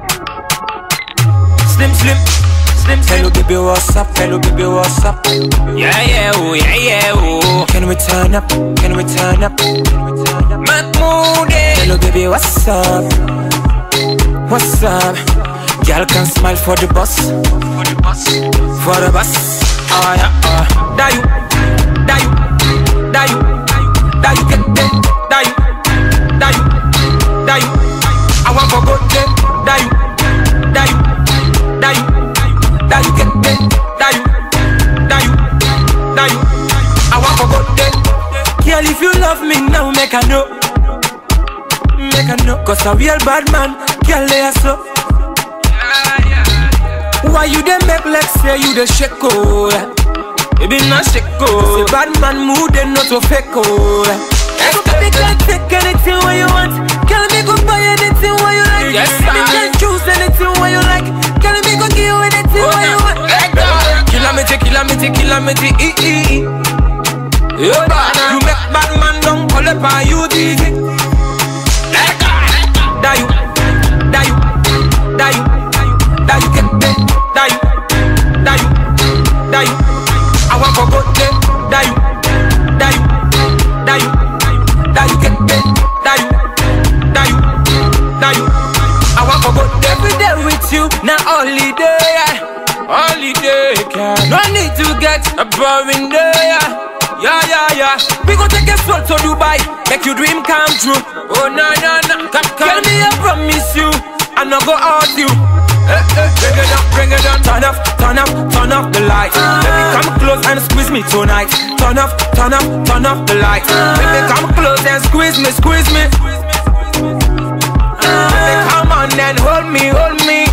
Slim, slim, slim, slim. Hello baby, what's up? Hello baby, what's up? Yeah, yeah, oh, yeah, yeah, oh. Can we turn up? Can we turn up? Mahmoud. Hello baby, what's up? What's up? Girl can smile for the bus. For the bus. For the bus. Oh yeah, Dayu, Dayu, Dayu, Dayu, get there. Dayu, Dayu, Dayu. I want for good day. Dayu, Dayu, Dayu, Dayu, get there. Dayu, Dayu, Dayu. I want for good day. Girl, if you love me now, make a know. Make a know. Cause a real bad man, girl, they are so. Why you dey make like say you the shake oh? Baby not shake oh. Say bad man mood and not to fake oh. Baby can take anything what you want. Girl me go buy anything what you like. Yes, baby can choose anything what you like. Girl me go give you anything what you want. Kilometer, kilometer, kilometer, you make bad man don't call up on you easy. Dayu, Dayu, Dayu, Dayu, get there. Dayu, Dayu, Dayu. I want for good day. Dayu, Dayu, Dayu, Dayu, get there. Dayu, Dayu, Dayu. I want for good day. Every day with you, not holiday, holiday. No need to get a boring day. Yeah, yeah, yeah. We gon' take a stroll to Dubai, make your dream come true. Oh no, no, no. Tell me I promise you, I'm not go out you. Bring it up, bring it on. Turn off, turn off, turn off the lights. Baby, come close and squeeze me tonight. Turn off, turn off, turn off the lights. Baby, come close and squeeze me, squeeze me. Baby, come on and hold me, hold me.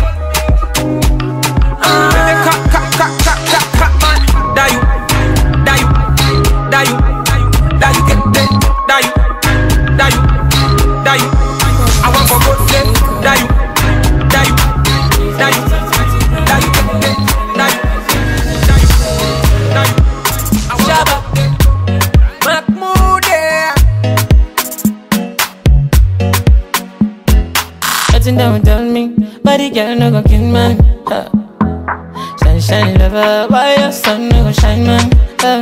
Baby, cut, man. Dayu, Dayu, Dayu, Dayu, get there. Dayu, Dayu, Dayu. I want for good day. Dayu, Dayu, Dayu, Dayu, get there. Dayu, Dayu, Dayu. Shabba, Mahmoud. Nothing down tell me, body girl no go kill man. Sunshine lover, why your sun no go shine man?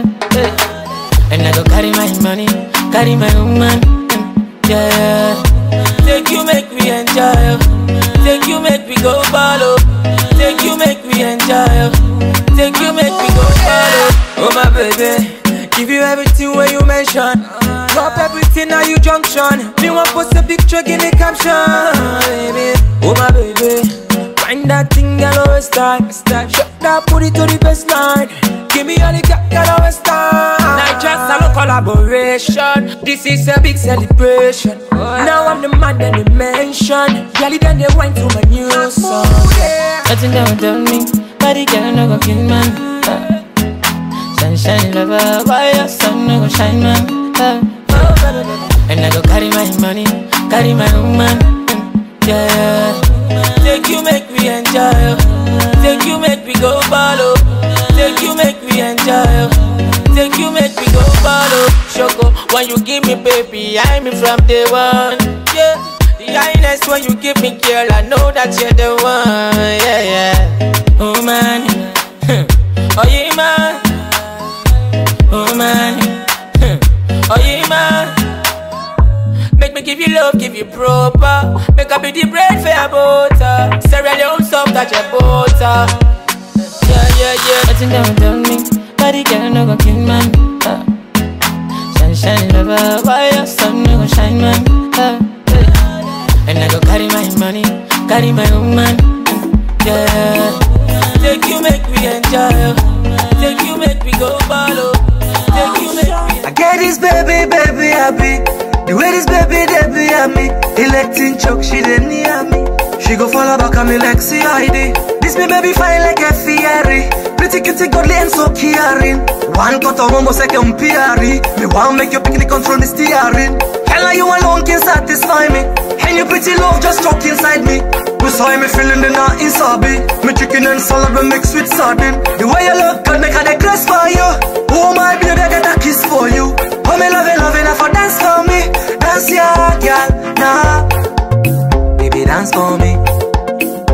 And I go carry my money, carry my woman. Yeah, take you make me enjoy. Take you make me go follow. Take you make me enjoy. Take you make me go follow. Oh my baby, give you everything when you mention. Drop everything at you junction. Me want post a picture, give me caption, baby. Oh my baby, find that thing, girl, always start. Shut that, put it to the best line. Give me all the girl, always start. Not just a little collaboration. This is a big celebration. Now I'm the man that they mention. Girl, then they went to my new song. Nothing down tell me, body girl no go kill man. Sunshine lover, why your sun no go shine man? And I go carry my money, carry my woman. Yeah, take you make me enjoy. Take you make me go follow. Take you make me enjoy. Take you make me go follow. Shoko, when you give me baby, I'm in from day one. Yeah, the highness when you give me girl, I know that you're the one. Yeah, yeah. Oh man, oh yeah man, oh man, oh yeah man. Make me give you love, give you proper. Make up be the bread for your butter. Cereal your own soft that your butter. Yeah, yeah, yeah. Nothing down tell me, body girl no go kill man. Sunshine lover, why your sun no go shine man? And I go carry my money, carry my woman. Yeah, take you make me enjoy. Take you make me go follow. Take you make me. I get this baby, baby happy. The way this baby, they be at me. Electing choke, she didn't near me. She go follow back on me like CID. This me baby fine like a Ferrari. Pretty cutie, godly and so caring. One cut of homo second PRE. Me want make your picnic control the steering. Hella you alone can satisfy me. And your pretty love just choke inside me. We saw me feeling the night inside me. Me chicken and salad we mix with sardine. The way you look can make a grace for you. Oh my baby, I got a kiss for you. Oh me love it for dance for me. Dance yeah, girl, nah. Baby dance for me.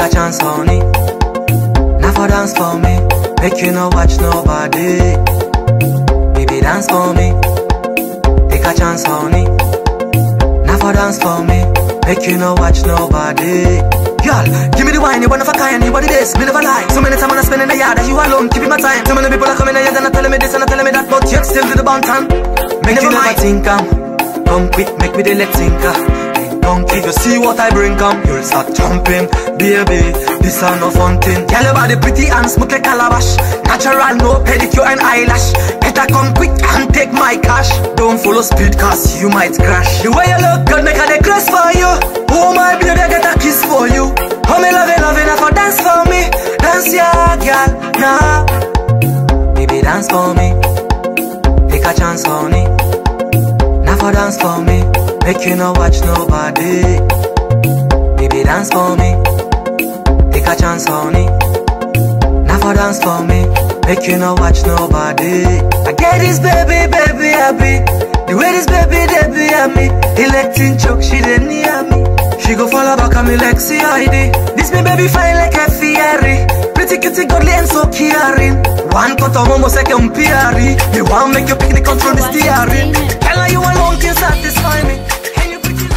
a chance, honey. Now for dance for me, make you no watch nobody. Baby, dance for me, take a chance, honey. Now for dance for me, make you no watch nobody. Girl, give me the wine, you one of a kind, you body this, me never lie. So many times I spend in the yard, that you alone, keeping my time. So many people are coming in here, and telling me this and telling me that, but yet still do the bantan. Make you never think, come quick, make me the let's think. If you see what I bring, you'll start jumping. Baby, this are no fun thing. Tell your body pretty and smooth like calabash. Natural, no pedicure and eyelash. Better come quick and take my cash. Don't follow speed, cause you might crash. The way you look good, make a necklace for you. Oh my baby, get a kiss for you. Oh me love it, for dance for me. Dance ya, girl, nah. Baby, dance for me. Take a chance, honey. Now for dance for me, make you no watch nobody. Baby, dance for me, take a chance, honey. Now for dance for me, make you no watch nobody. I get this baby, baby happy. The way this baby, they be at me. Electing choke, she didn't near me. She go follow back on me like CID. This me baby fine like a Ferrari. Pretty kitty, godly and so caring. One cut of almost like a Piari. You want make your picnic control the steering. Tell her you alone can satisfy me. And you pretty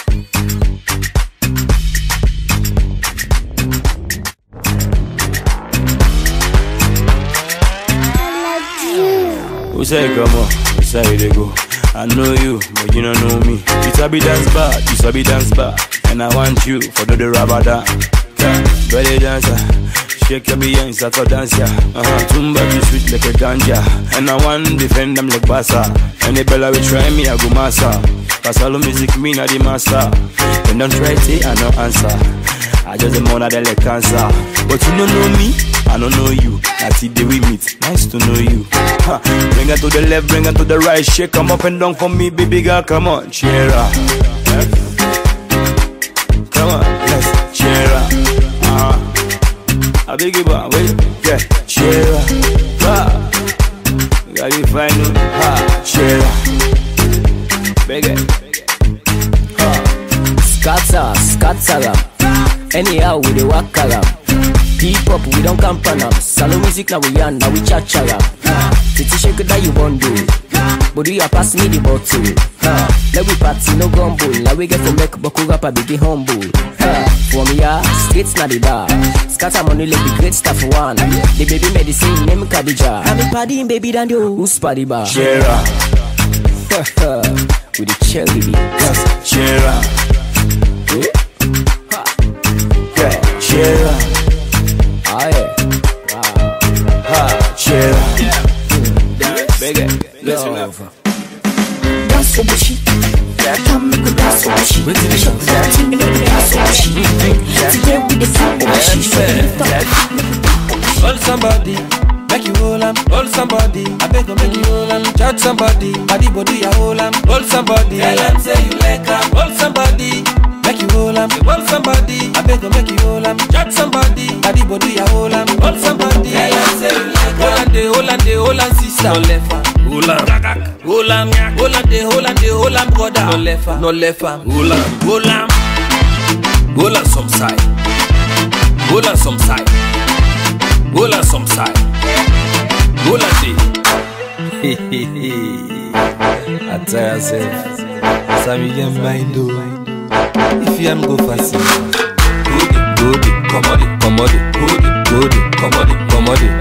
Who say come on? Who say they go? I know you, but you don't know me. You sabi dance bad, you sabi dance bad. And I want you for the rubber dance. Belly dancer, shake your behind, start to dance ya. Tumba be sweet like a ganja. And I want defend them like Bassa. And the bella will try me, I go massa. Cause all the music me not the master. And don't try to say I no answer. I just the money that like cancer. But you don't know me, I don't know you. That's the day we meet, nice to know you. Bring her to the left, bring her to the right. Shake come up and down for me, baby girl, come on, cheer up. Come on, let's cheer up. I beg you, but wait, yeah, cheer up. Got you final, cheer up. Beg it. Scatter. Anyhow, we dey walk around. Hip hop, we don't camp on them. Salo music now we on, now we cha-cha-ra. Titi shake that you want do. But you pass me the bottle. Let we party, no gumbo. Now we get to make Boku rapper big humble. For me, streets na the bar. Scatter money like the great stuff one. The baby medicine name Khadija. I'm a party baby than you. Who's party bar? Cheer up. With the cherry. Yes, cheer up. Yeah, cheer up. Ah yeah. Wow. Cheer up. Big love. Dance for bushi. Come make we dance for bushi. Shake that thing, make we dance for bushi. Today we the bushi. Hold somebody, make you hold 'em. Hold somebody, I beg you make you hold 'em. Chat somebody, body body I hold 'em. Hold somebody, tell 'em say you like 'em. Hold somebody, make you hold 'em. Hold somebody, I beg you make you hold 'em. Chat somebody, body body I hold 'em. Hold somebody, tell 'em say you like 'em. Hold 'em, sister. No left 'em. Hold 'em, hold 'em, brother. No left 'em, hold 'em some side. Hold 'em some side. Hold 'em some side. Hold 'em I tell yourself, Sammy get mind do. If you am go fast, go it, come on it, go it, come on it, come on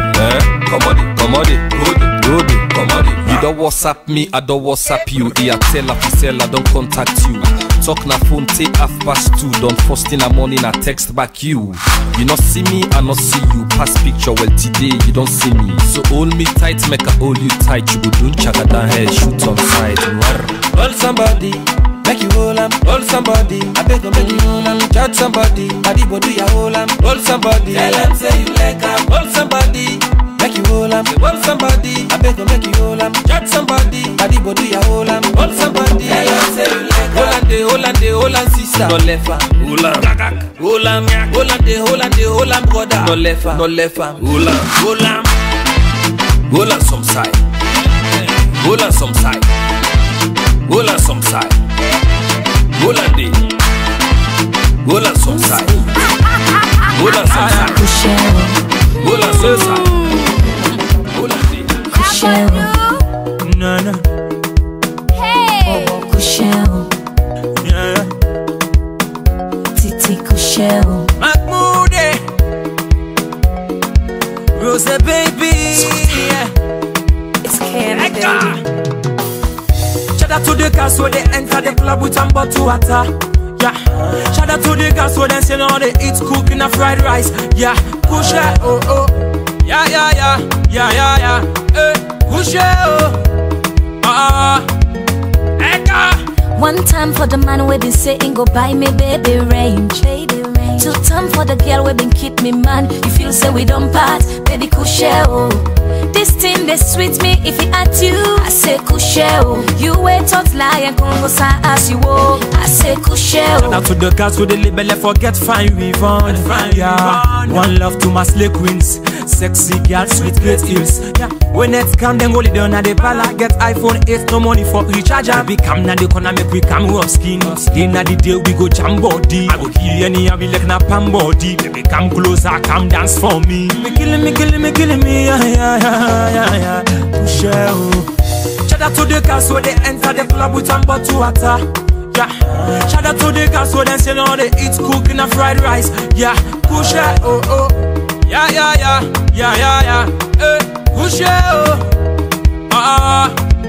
it. You don't WhatsApp me, I don't WhatsApp you. The tell if you sell, I don't contact you. Talk na phone, take 2:30. Don't first in the morning, I text back you. You not see me, I not see you. Pass picture, well today you don't see me. So hold me tight, make I hold you tight. You go do chaga down head, shoot on side. Hold somebody, make you hold 'em. Hold somebody, I beg you make you hold 'em. Chat somebody, body body I hold 'em. Hold somebody, tell 'em say you like 'em. Hold somebody, make you hold 'em. Hold somebody, I beg you make you hold 'em. Chat somebody, body body I hold 'em. Hold somebody, tell 'em say you like 'em. Hold 'em, sister. No left 'em, hold 'em, hold 'em, brother. No left 'em, hold 'em some side. Hold 'em some side. Hold 'em some side. Hold 'em some side. Bola Sasa. Bola Sasa. Bola Sasa. Nana. Hey. Kushel. Yeah. Titi Kushel. Mahmoudi. Rose baby. Yeah. It's Candy. Shout out to the girls when they enter the club with some bottle water. Yeah. Shout out to the girls when they say no, they eat cooking a fried rice. Yeah. Push it, oh oh. Yeah yeah yeah yeah yeah yeah. Push it, oh. One time for the man we been saying go buy me baby range. Two time for the girl we been keep me man. You feel say we don't part, baby Kushel. This thing they sweet me if it at you. I say Kushel. You wait tot lie and Congo sa as you walk. I say Kushel. Shout out to the girls with the label forget fine Rivon. Yeah. One love to my slay queens. Sexy girls with great heels. Yeah. When it's come then go down at the pala. Get iPhone 8 no money for recharger. We come na the corner make we come rough skin. Inna the day we go jam body. I go kill any and we like na pam body. Baby come closer, come dance for me. Me killing me yeah yeah yeah yeah. Kushel. Shout out to the girls when they enter the club with some bottle water. Yeah. Shout out to the girls when they say no, they eat cooking a fried rice. Yeah. Kushel, oh oh. Yeah yeah yeah yeah yeah yeah. Kushel, oh.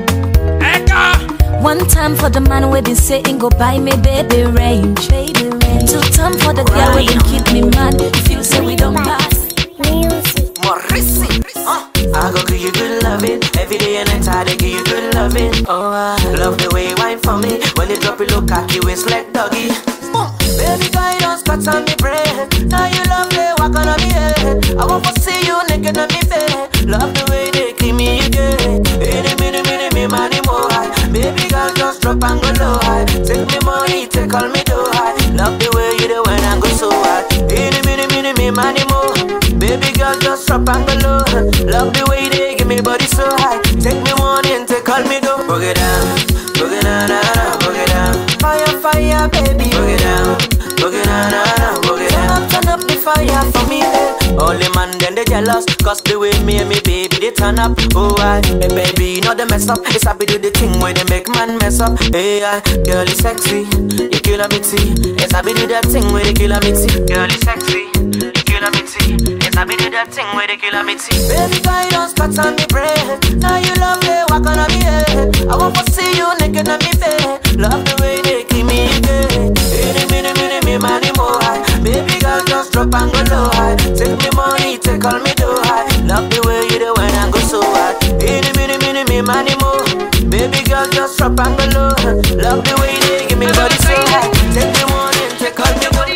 One time for the man we been saying go buy me baby range. Two time for the girl we been keep me man. You feel say we don't pass. Morrissey, I go give you good loving. Every day and night I give you good loving. Oh, I love the way you whine for me. When you drop it look cocky waist like doggy. Baby girl, you don't scratch on me brain. Now you love me, walk on me head. I want to see you naked on me bed. Love the way they keep me again. Any minute, me money more high. Baby girl, just drop and go low high. Take me money, take all me do high. Love the way you do when I go so high. Any minute, me money more. Baby girl, just drop and go low. Love the way they give me body so high. Take me money and take all me do. Boogie down, boogie down, boogie down. Fire, fire, baby. Boogie down, boogie down, boogie down. Turn up the fire for me, all the man then they jealous. Cause the way me and me baby they turn up. Oh I, hey baby, you know they mess up. It's happy do the thing where they make man mess up. Hey I, girl is sexy, you kill me tea. It's happy do that thing where they kill me tea. Girl is sexy, you kill me tea. It's happy do that thing where they kill me tea. Baby girl, you don't scratch on me brain. Now you love me, walk on me head. I want to see you naked on me bed. Love the way they keep me again. Any minute, me money more high. Baby girl, just drop and go low high. Take me money, take all me do high. Love the way you do when I go so high. Any minute, me money more. Baby girl, just drop and go low. Love the way they give me body so high. Take me money and take all me body.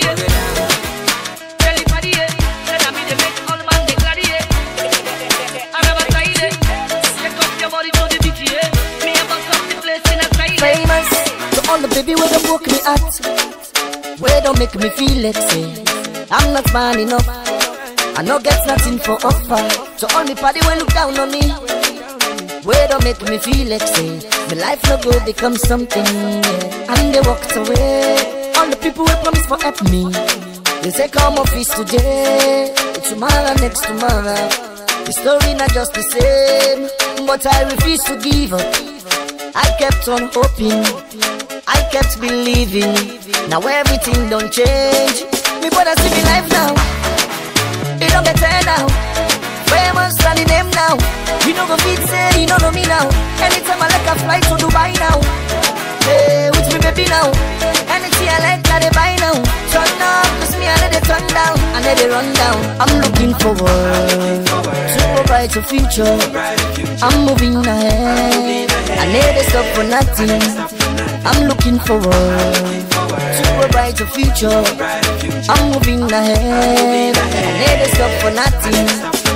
Famous to all the baby where they broke me at, where don't make me feel let's say I'm not man enough. I no get nothing for offer. To all the party when look down on me, where don't make me feel let's say my life no go become something. Yeah. And they walked away. All the people who promise for help me, they say come office today, tomorrow next tomorrow. The story not just the same, but I refuse to give up. I kept on hoping, I kept believing. Now everything don't change. Me brother see me life now, it don't get tired now. Famous and the name now. You know go feed say, you don't know me now. Anytime I like a flight to Dubai now. Hey, with me baby now. Anything I like that they buy now. Turn up, cause me I let it turn down. I let it run down. I'm looking forward to a brighter future. I'm moving ahead. I never stop for nothing. I'm looking forward to a brighter future. I'm moving ahead. I never stop for nothing.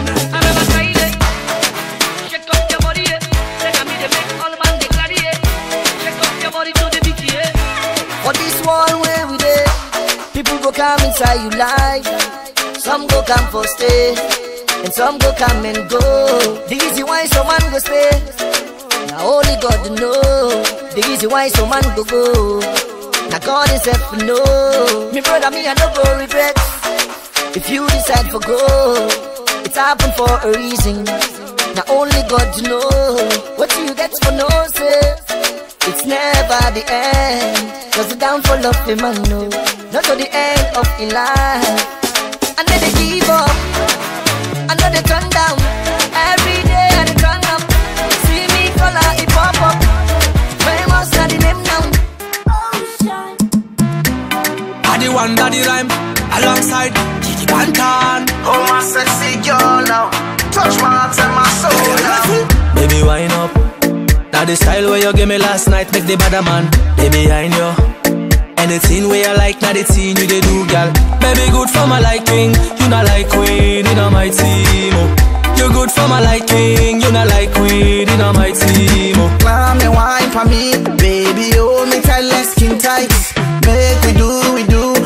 For this one where we there, people go come inside you life. Some go come for stay, and some go come and go. The reason why some man go stay, now only God know. The reason why some man go. Now God himself know. Me brother, me I no go regret. If you decide for go, it's happened for a reason. Now only God know what you get for no say. It's never the end, cause the downfall of the man no, not to the end of the life. And then they give up, and then they turn down. Every day I they turn up. See me color it pop up. Famous are the name now. I the one that the rhyme alongside Gigi Bantan. Oh my sexy girl now, touch my heart and my soul now. Baby wind up. Now the style where you gave me last night make the better man. Baby behind you. Anything where you like, now the teen you they do, girl. Baby good for my liking, you not like queen, you not my team. Oh. You good for my liking, you not like queen, you not my team. Oh. Climb me wine for me, baby hold me tight, let's skin tight. Make we do, we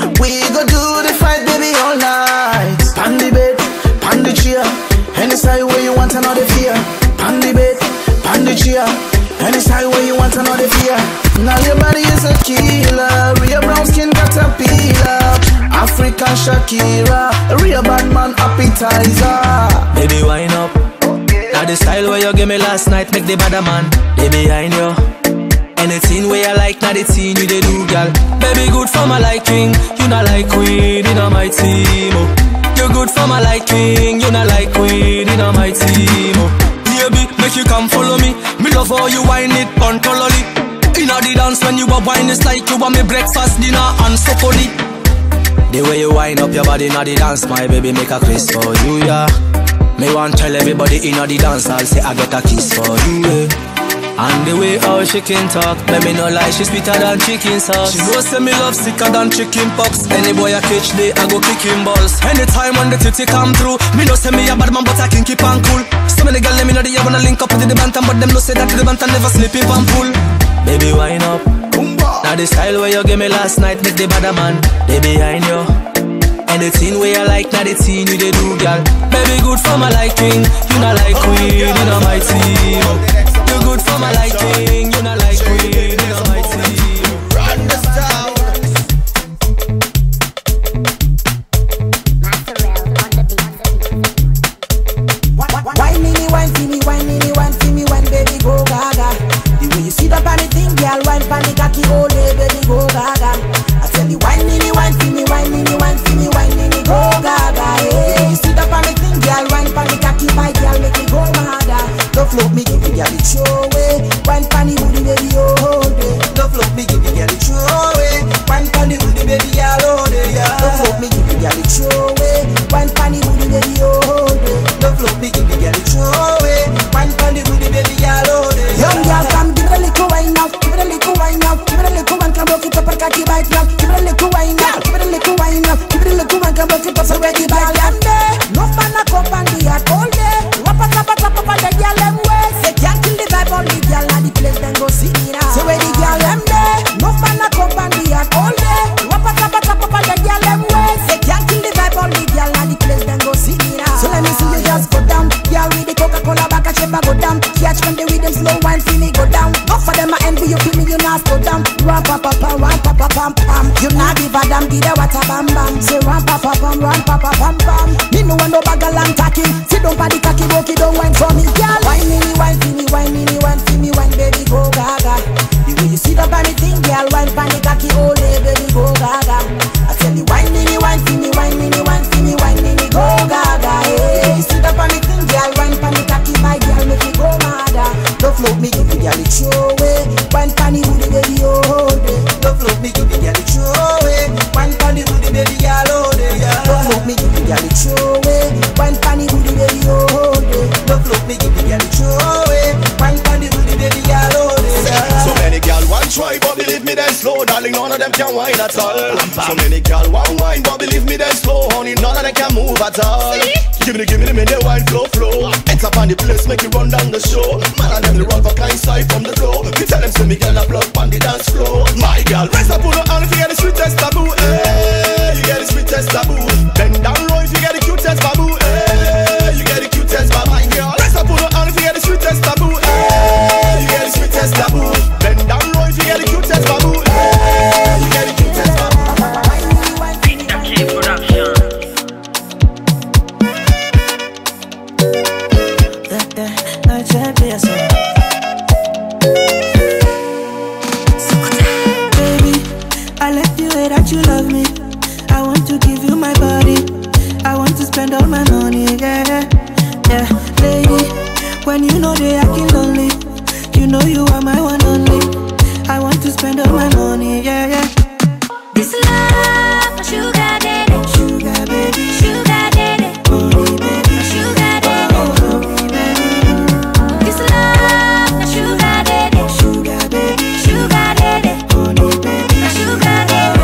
go do the fight, baby all night. Pan the bed, pan the chair, any side where you want another fear. Pan the bed, pan the chair. Any side where you want another fear. Now your body is a killer. Real brown skin caterpillar. African Shakira. A real bad man appetizer. Baby wind up. Now the style where you gave me last night make the better man. Baby behind you. Anything where you like, now the teen you they do, girl. Baby good for my liking, you not like queen, you not my team. Oh. You good for my liking, you not like queen, you not my team. Oh. Baby, make you come follow me. Me love how you whine it controlly. Inna the dance when you a whine, it's like you want me breakfast, dinner and supperly. The way you wind up your body inna the dance, my baby make a kiss for you, yeah. Me want tell everybody inna the dance, I'll say I get a kiss for you, yeah. And the way how she can talk, let me know like she sweeter than chicken sauce. She knows say me love sicker than chicken pox. Any boy I catch day, I go kick him balls. Anytime when the titty come through, me know say me a bad man but I can keep on cool. So many girls let me know they wanna link up with the bantam, but them know say that the bantam never sleep in pan pool. Baby wind up. Now the style where you gave me last night make the better man. Baby behind you. Anything where you like, now the teen you they do, girl. Baby good for my liking, you not like queen, you not my team. You good for my liking, you not like queen, you not my team. Run the sound. Wine me, wine for me, wine me, wine for me, wine baby go gaga. The way you sit up on the thing, girl, wine for me, cocky all day, baby go gaga. I tell you, wine me, wine for me, wine me, wine for me, wine me, go gaga. Hey, you sit up on the thing, girl, wine for me, cocky, my girl, make me go mad. Don't float me, give me girl the show way. Wine for the booty, baby, oh day. Don't float me, give me girl the show way. Wine for the booty, baby, girl, oh day. Don't float me, give me girl the show way. Wine for the booty, baby, oh day. Don't float me, give me girl the show way. Wine for the booty, baby, girl, oh day. Young girl, come give it a little wine now. Give it a little wine now. Give it a little wine, come rock it up and cocky bite now. Give it a little wine now. Give it a little wine now. Give it a little wine, come rock it up and ready bite now. No man a cup and the heart all day. Wap a tap on the girl them way. They can't kill the vibe, all the girl at the place then go see it now. So where the girl them there. No man a cup and the heart all day. Wap a tap on the girl them way. They can't kill the vibe, all the girl at the place then go see it now. So let me see you just go down. Girl with the Coca-Cola back a shape go down. Catch when they with them slow wine feel me go down. Go for them I envy you feel me you not go down. Run pa pa pa pam pam. You not give a damn give the water bam bam. Say run pa pa pam pam. Me no want no bag of long talking. Sit down pa the cocky boki don't wine for me girl. Wine me, wine for me, wine me, wine for me, wine baby go gaga. The way you sit up on the thing girl, wine pa the cocky all day baby go gaga. I tell you wine me, wine for me, wine me, wine for me, wine me, go gaga. Hey, you sit up on the thing girl, wine pa the cocky my girl make me go mad. Don't float me, give me girl it show way. Wine pa the booty baby all day. Don't float me, give me girl it show way. Wine pa the booty baby girl all day. Don't float me, give me girl it show way. Wine pa the booty baby all day. Don't float me, give me girl it show way. Wine pa the booty baby girl all day. So many girl want try, but believe me they slow, darling. None of them can whine at all. So many girl want wine, but believe me they slow, honey. None of them can move at all. Give me the wine flow. Enter up on the place, make it run down the show. Man and them the run for kind side from the floor. We tell them say me girl a plug on the dance floor. My girl, raise up on the hand if you get the sweetest taboo. Hey, you get the sweetest taboo. Bend down low if you get the cutest baboo. Hey, you get the cutest baboo. My girl, raise up on the hand if you get the sweetest taboo. Hey, you get the sweetest taboo. Bend down low if you get the cutest baboo. Hey, you get the cutest baboo. to give you my body. I want to spend all my money, yeah, yeah. Lady, when you know they acting lonely, you know you are my one only. I want to spend all my money, yeah, yeah. This love, sugar daddy, sugar baby, sugar daddy, money baby, sugar daddy, money baby. This love, sugar daddy, sugar baby, sugar daddy, money baby, sugar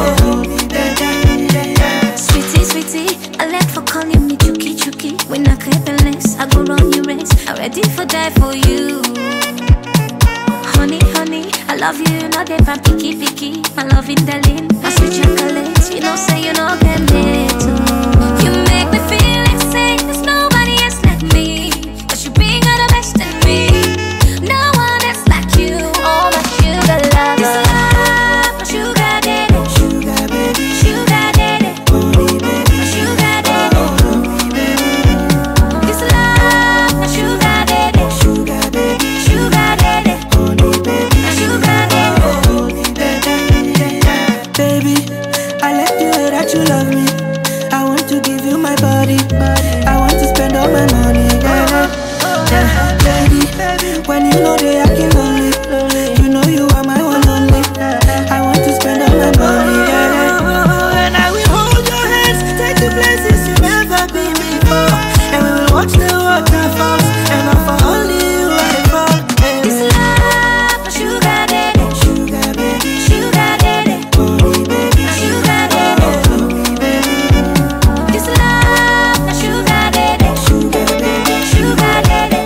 daddy. Sweetie, sweetie, I like for calling me Chuki Chuki. When I clap and lace, I go run your race. I'm ready for die for you. Honey, honey, I love you, not that I'm picky, picky. My loving darling, my sweet chocolate. You know, say you know, get me too. You make me feel like say there's nobody else like me. Cause you bring out the best in me. No one else like you, all my sugar love. This love, my sugar daddy, sugar baby, sugar daddy, money baby, sugar daddy, money baby. This love, my sugar daddy, Sugar baby, sugar daddy, money baby, sugar daddy. baby, I like the way that you love me. I want to give you my body. I want to spend all my money, yeah, yeah. Baby, when you know they acting lonely, you know you are my one only. I want to spend all my money, yeah. And I will hold your hands, take you places you've never been before, and we will watch the waterfalls, and I for only you I fall. This love, my sugar daddy, Sugar baby, sugar daddy, money baby, sugar daddy. money baby, This love, my sugar daddy, sugar baby, sugar daddy,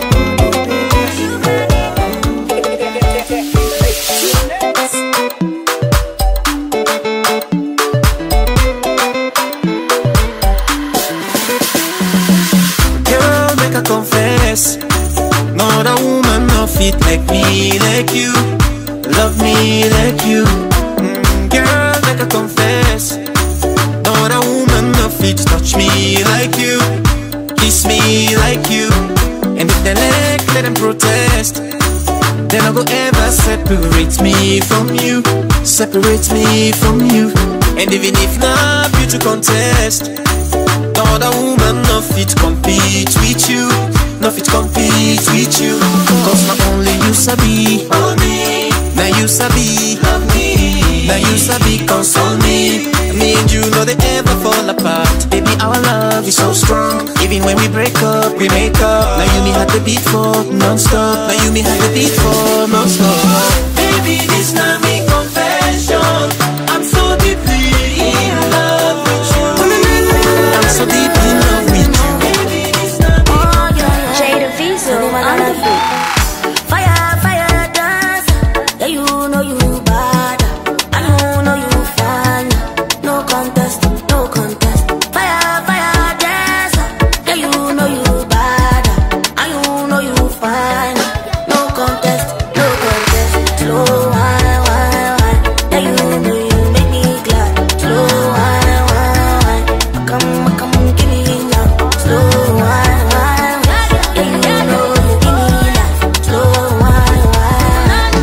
Girl, make a confess. No other woman no fit like me, like you. Love me like you. Girl, make a confess. No other woman no fit touch me like you. Kiss me like you. And if they let them protest. Then I go ever separate me from you. Separate me from you. And even if not you to contest, no other woman no fit compete with you. No fit compete with you. Cause not only you sabi, only now you sabi, love me. Now you sabi console me. Me and you know they ever fall apart. Baby, our love is so strong. Even when we break up, we make up. Now you me had the beat for non-stop. Now you me had the beat for non-stop. Baby, this not me confession. I'm so deeply in love with you. I'm so deep in love with you. Baby, this not me confession. Jada Visa on the beat. Fire, fire, dance. Yeah, you know you bad. I know you fine. No contest, no contest. Fire, fire, dance. Yeah, you know you bad. I know you fine. No contest, no contest. Slow wine, wine, wine. Yeah, you know you make me glad. Slow wine, wine, wine. Come, give me now. Slow wine, wine, wine. Yeah, you know you give me life. Slow wine, wine.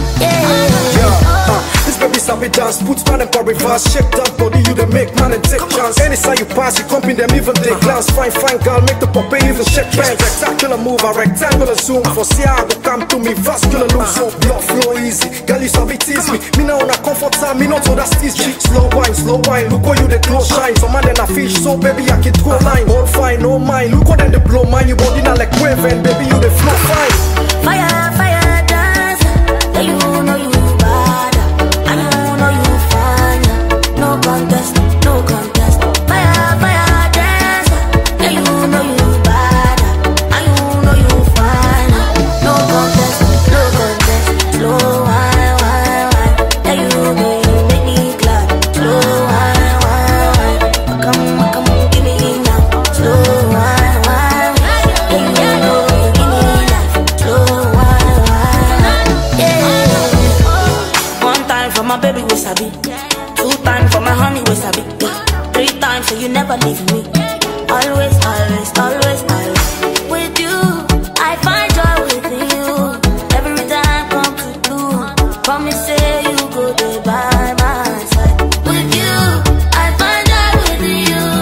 Yeah. This baby sabi dance, put man and reverse. Shake that body, you the make man and take chance. Anytime you pass, you comping them even they glance. Fine, fine girl, make the puppy even shake bands. Spectacular move, a rectangular zoom. For see how go come to me, vascular loose. So blood flow easy, girl you sabi tease me. Me now on a comfort time, me not to that steez. Slow wine, look how you the glow shine. Some man in a fish, so baby I can throw line. All fine, no mind, look how them they blow mine. You body not like wave and baby you the flow fine. Fire, fire, dance. Yeah, you know you bad. I know you fine. No contest, no contest. Fire, fire, dance. Yeah, you know you bad. I know you fine. No contest, no contest. Slow wine, wine, wine. Yeah, you know you make me glad. Slow wine, wine, wine. Come, give me now. Slow wine, wine, wine. Yeah, you know you give me life. Slow wine, wine. Yeah. One time for my baby, we sabi. 2 times for my honey, we sabi. 3 times so you never leave me. Always, always, always, always. With you, I find joy within you. Every time come to do. Promise say you go there by my side. With you, I find joy within you.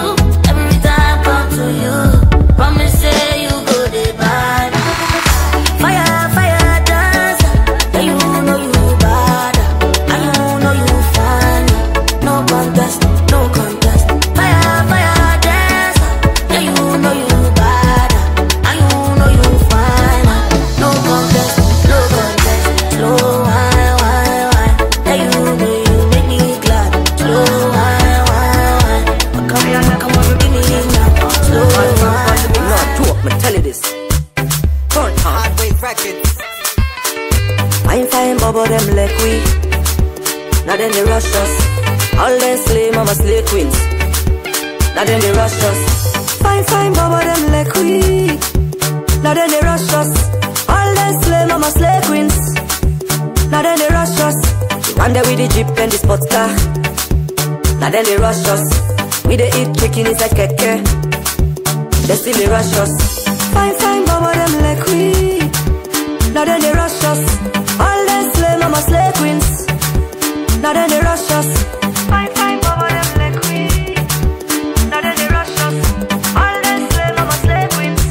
mama slay queens. Now then they rush us. Fine, fine, baba them like we. Now then they rush us. All them slay mama slay queens. Now then they rush us. One day with the jeep and the sports car. Now then they rush us. We they eat chicken inside keke. They still they rush us. Fine, fine, baba them like we. Now then they rush us. All them slay mama slay queens. Now then they rush us. Fine, fine, baba them like we. Now then they rush us. All them slay mama slay queens.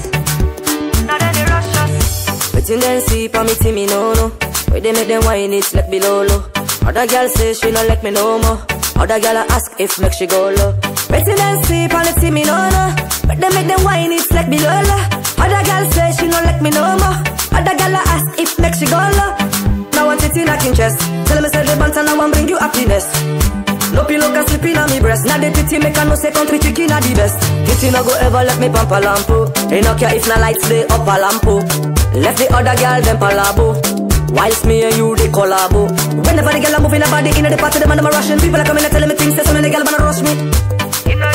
Now then they rush us. Waiting then see pa me team me no. Where they make them wine it like below low. Other girl say she not like me no more. Other girl ask if make she go low. Waiting and see on the team me no. But they make them wine it like below low. Other girl say she not like me no more. Other girl ask if make she go low. Now I'm sitting like in chest. Tell me say the band and I want bring you happiness. No pillow can sleep in on me breast. Now the pity make a no say country chicken are the best. Kitty no go ever let me pampa lampo. They no care if na lights stay up a lampo. Left the other girl them palabo. Whilst me and you they collabo. Whenever the girl are moving her body in the party, the man I'm rushing. People are coming and telling me things, so many girl wanna rush me. It no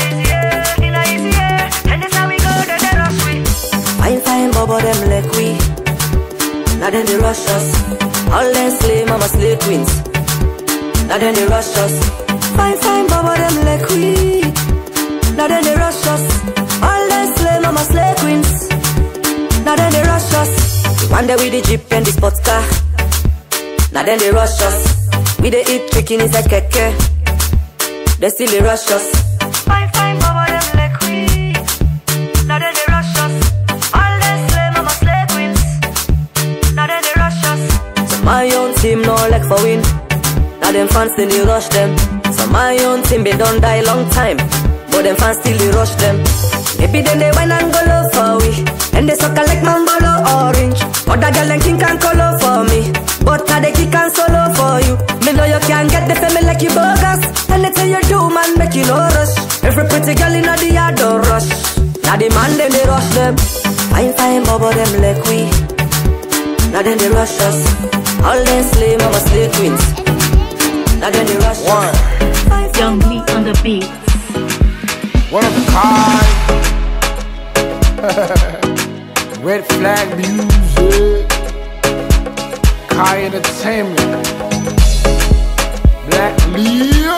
easier, and that's how we go, then they rush me. Fine, fine, baba them like we. Now then they rush us. All them slay mama slay queens. Now then they rush us. Fine, fine, baba them like we. Now then they rush us. All them slay mama slay queens. Now then they rush us. One day with the jeep and the sports car. Now then they rush us. We they eat chicken inside keke. They still they rush us. Fine, fine, baba them like we. Now then they rush us. All them slay mama slay queens. Now then they rush us. So my own team no like for win. Now them fans still they rush them. So my own team they don't die long time. But them fans still they rush them. Maybe then they wine and go low for we. And they suck like mango orange. Other girl and king can color for me. But they kick and solo for you. Me know you can't get the family like you bogus. Anything you do, man, make you no rush. Every pretty girl in the yard don't rush. Now the man then they rush them. Fine, fine, baba them like we. Now then they rush us. All them slay mama slay queens. Now then they rush us. Young Lee on the beat. What up, Kai? Red Flag Music, Kai Entertainment, Black Leah,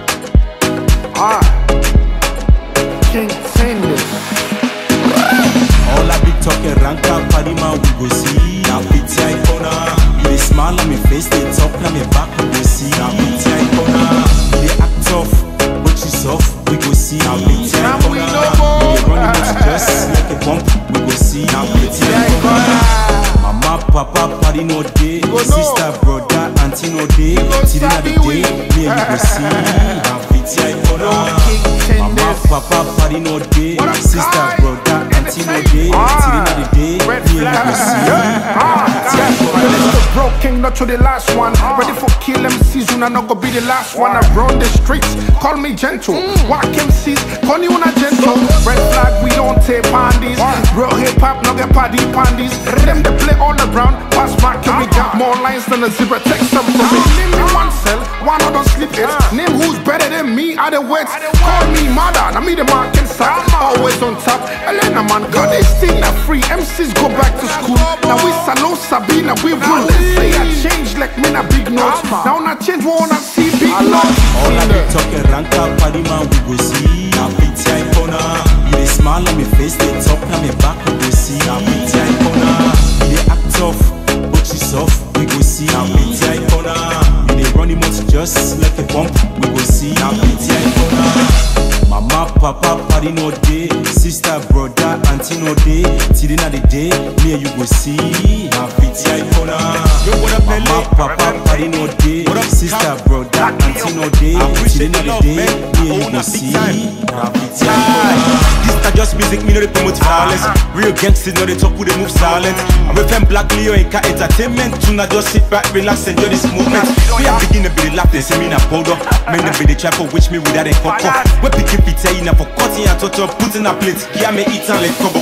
King Tennis. All I be talking rank up, party man, we go see. Now pity icona, they smile on me face, they talk on me back, we go see. Now pity icona, they act tough, but you soft, we go see. Now pity icona, they run it just like a bump. We go see now pity icona. Mama, papa, party no day. Sister, brother, auntie no day. Till the end of the day, me and you go see now pity icona. Mama, papa, party no day. Sister, brother, auntie no day. Till the end of the day, me and you go see. Broken, not to the last one. Ready for kill MCs, and I'm not gonna be the last one. I run the streets, call me gentle. Walk MCs, call you not gentle. Red Flag, we don't take pandies. Real hip hop, no get party pandies. Them they play all around. Pass back, we got more lines than a zebra. Take some from me. Name me one cell, one other sleep it. Name who's better than me, are the wets. Call me mother, now me the market side. Always on top. Elena man, got this thing not free. MCs go back to school. Now we salon Sabina, we rule. Say I change like me na big notes. Now I change one I see big notes. All I be talking rank up, party man, we go see. Now pity icona, they smile on me face, they talk on me back, we go see. Now pity icona, they act tough, but you soft, we go see. Now pity icona, they run him out just like a bump, we go see. Now pity icona. Mama, papa, party no day. Sister, brother, auntie no day. Till the end of the day, me and you go see. Now pity icona. Mama, papa, party no day. Sister, brother, auntie no day. Till the end of the day, me and you go see. Now pity icona. This not just music, me no they promote violence. Real gangsters know they talk with they move silent. I'm with them Black Leo and Cat Entertainment. Do not just sit back, relax, enjoy this movement. We are beginning to be the laugh, they say me na powder. Men they be the try for which me without a cock. We picking pizza in a for cutting and toto, putting a plate. Yeah, me eat and let cover.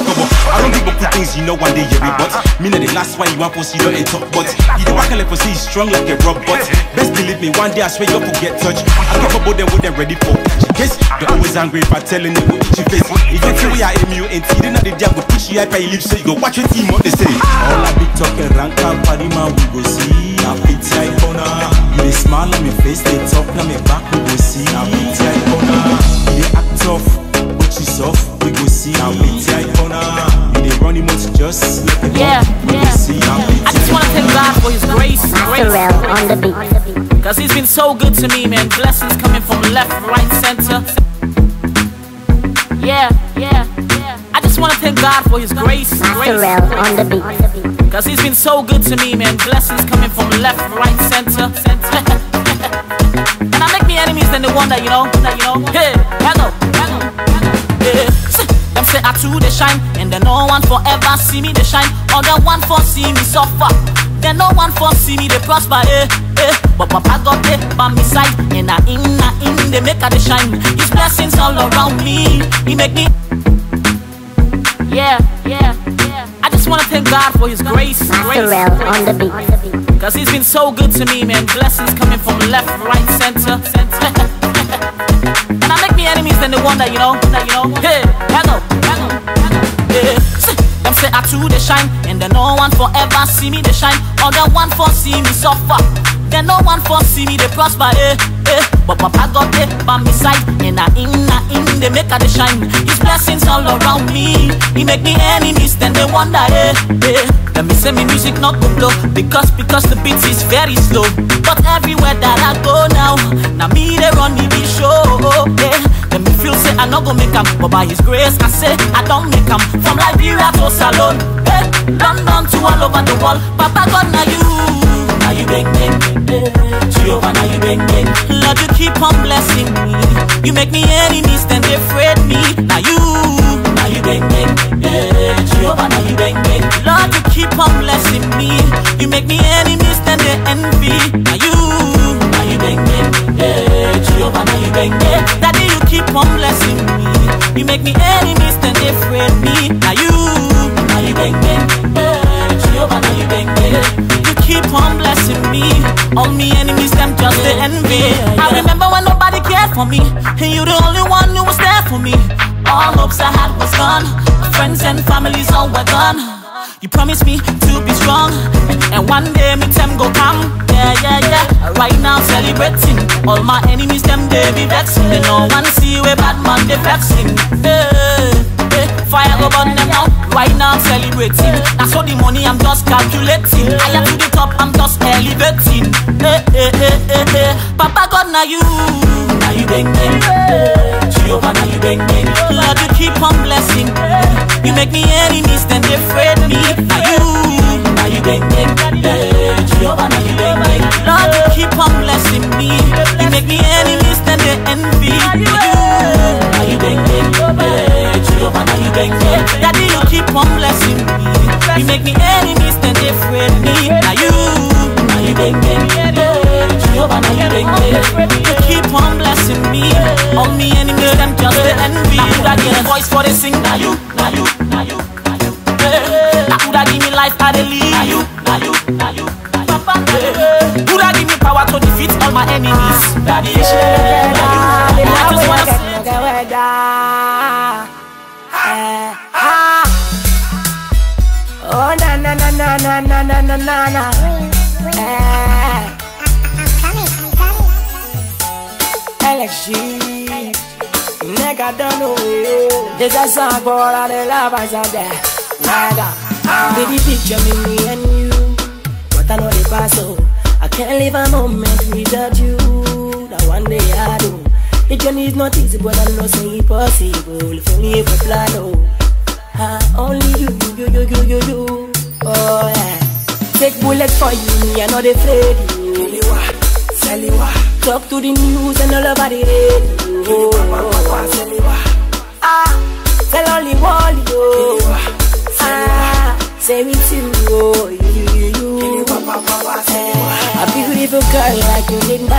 I don't give up good things, you know one day you rebut. Me not the last one you want to see you ain't talk, but you the work like for see strong like a robot. Best believe me, one day I swear you'll forget touch. I talk about them with them ready for yes, they're always angry if I telling you what eat your face. If you see we are aim you and see they not the damn go push you up and you live so you go watch your team what they say. All I be talking rank out party man we go see. I fit tight corner. You dey smile on me face, they talk on me back we go see. I fit tight corner. You dey act tough, but you soft we go see. I fit tight corner. You dey run him just like a yeah. See, I just wanna thank God for His grace. On the beat. Cause He's been so good to me, man. Blessings coming from left, right, center. Yeah. I just wanna thank God for His grace. On the beat. Cause He's been so good to me, man. Blessings coming from left, right, center. And I make me enemies, then they wonder, you know. Hey, hello. Yeah. Them say I too they shine, and then no one forever see me they shine. Other one for see me suffer, then no one for see me they prosper. But Papa got it by my side, and I in they make her they shine. His blessings all around me, He make me. Yeah. I just wanna thank God for His grace. On the beat. Cause He's been so good to me, man. Blessings coming from left, right, center. And I make me enemies, then they wonder, you know. Hey, hello. Yeah. Them say I too they shine, and then no one forever see me they shine. Other one for see me suffer, then no one for see me they prosper. But Papa got it by my side, and I in they make her they shine. His blessings all around me, He make me enemies, then they wonder. Let me say me music not go blow, because the beat is very slow. But everywhere that I go now me they run the show. Let me feel say I not go make 'em, but by His grace I say I don't make 'em. From Liberia to Salon, London to all over the world. Papa God now you bang Jehovah now you bang. Lord you keep on blessing me. You make me enemies, then they afraid me. Now you bang Jehovah now you bang. Lord you keep on blessing me. You make me enemies, then they envy. Now you bang Jehovah now you bang. Daddy you keep on blessing me. You make me enemies, then they afraid me. Now you bang Jehovah now you bang. You keep on blessing me. All me enemies, them just the envy. I remember when nobody cared for me, and you the only one who was there for me. All hopes I had was gone. Friends and families all were gone. You promised me to be strong, and one day me time go come. Yeah. Right now celebrating. All my enemies, them they be vexing. They no one see where bad man they vexing. Fire go burn them now. Right now I'm celebrating. That's all the money I'm just calculating. I am to the top, I'm just elevating. Papa God now you bang Jehovah now you bang. Lord you keep on blessing me. You make me enemies, then they afraid me. Now you bang Jehovah now you bang. Lord you keep on blessing me. You make me enemies, then they envy. Now you bang Jehovah now you bang. Daddy you keep on blessing me. You make me enemies, then they afraid me. Now you bang Jehovah now you bang. You keep on blessing me. All me enemies, them just the envy. Now could I get a voice for they sing? Now you. Now could I give me life I they lead? Now you. Papa, could I give me power to defeat all my enemies? Daddy, I just wanna say. Oh na. LXG, nigga don't know you. There's a song for all the lovers out there. Nigga, baby picture me and you. But I know the past, so I can't live a moment without you. That one day I do. The journey is not easy, but I know it's possible. If only if I plan, only you. Oh yeah. Take bullets for you, me I'm not afraid you. Talk to the news and all over the radio. Tell only one you. Say me too, you. A beautiful girl like you need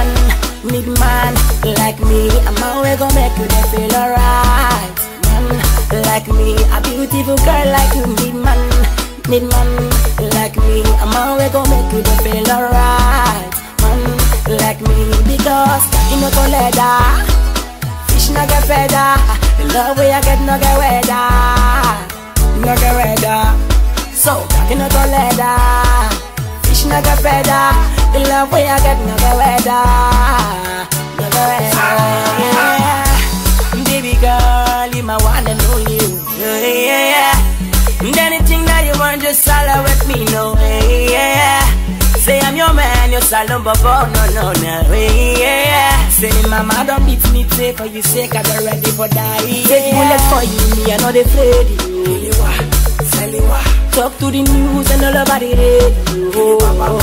man like me. I'm always gonna make you feel alright. Man like me. A beautiful girl like you need man like me. I'm always gonna make you feel alright, man like me. Because you know go leather, fish no get feather. The love way I get no get weather, no get weather. So you know go leather, fish no get feather. The love way I get no get weather, no get weather. Yeah. Baby girl, you my one and only. Yeah. Anything that you want, just holler with me, no. Yeah. Say I'm your man, you're salon babo, no. Yeah. Say mama don't beat me, take for you sake, I'm ready for die. Take bullet for you, me, I know they afraid you. Talk to the news and all about the radio.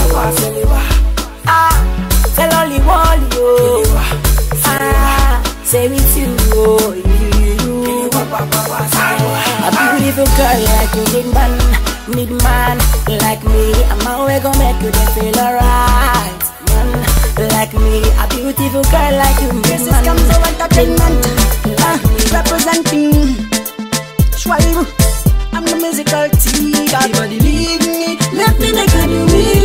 Tell only one you. Say with you. A beautiful girl like you need man like me. I'm always gonna make you feel alright, man like me. A beautiful girl like you need This is Kamzo Entertainment, representing Schwab. I'm the musical team. Everybody leave me, let me like I do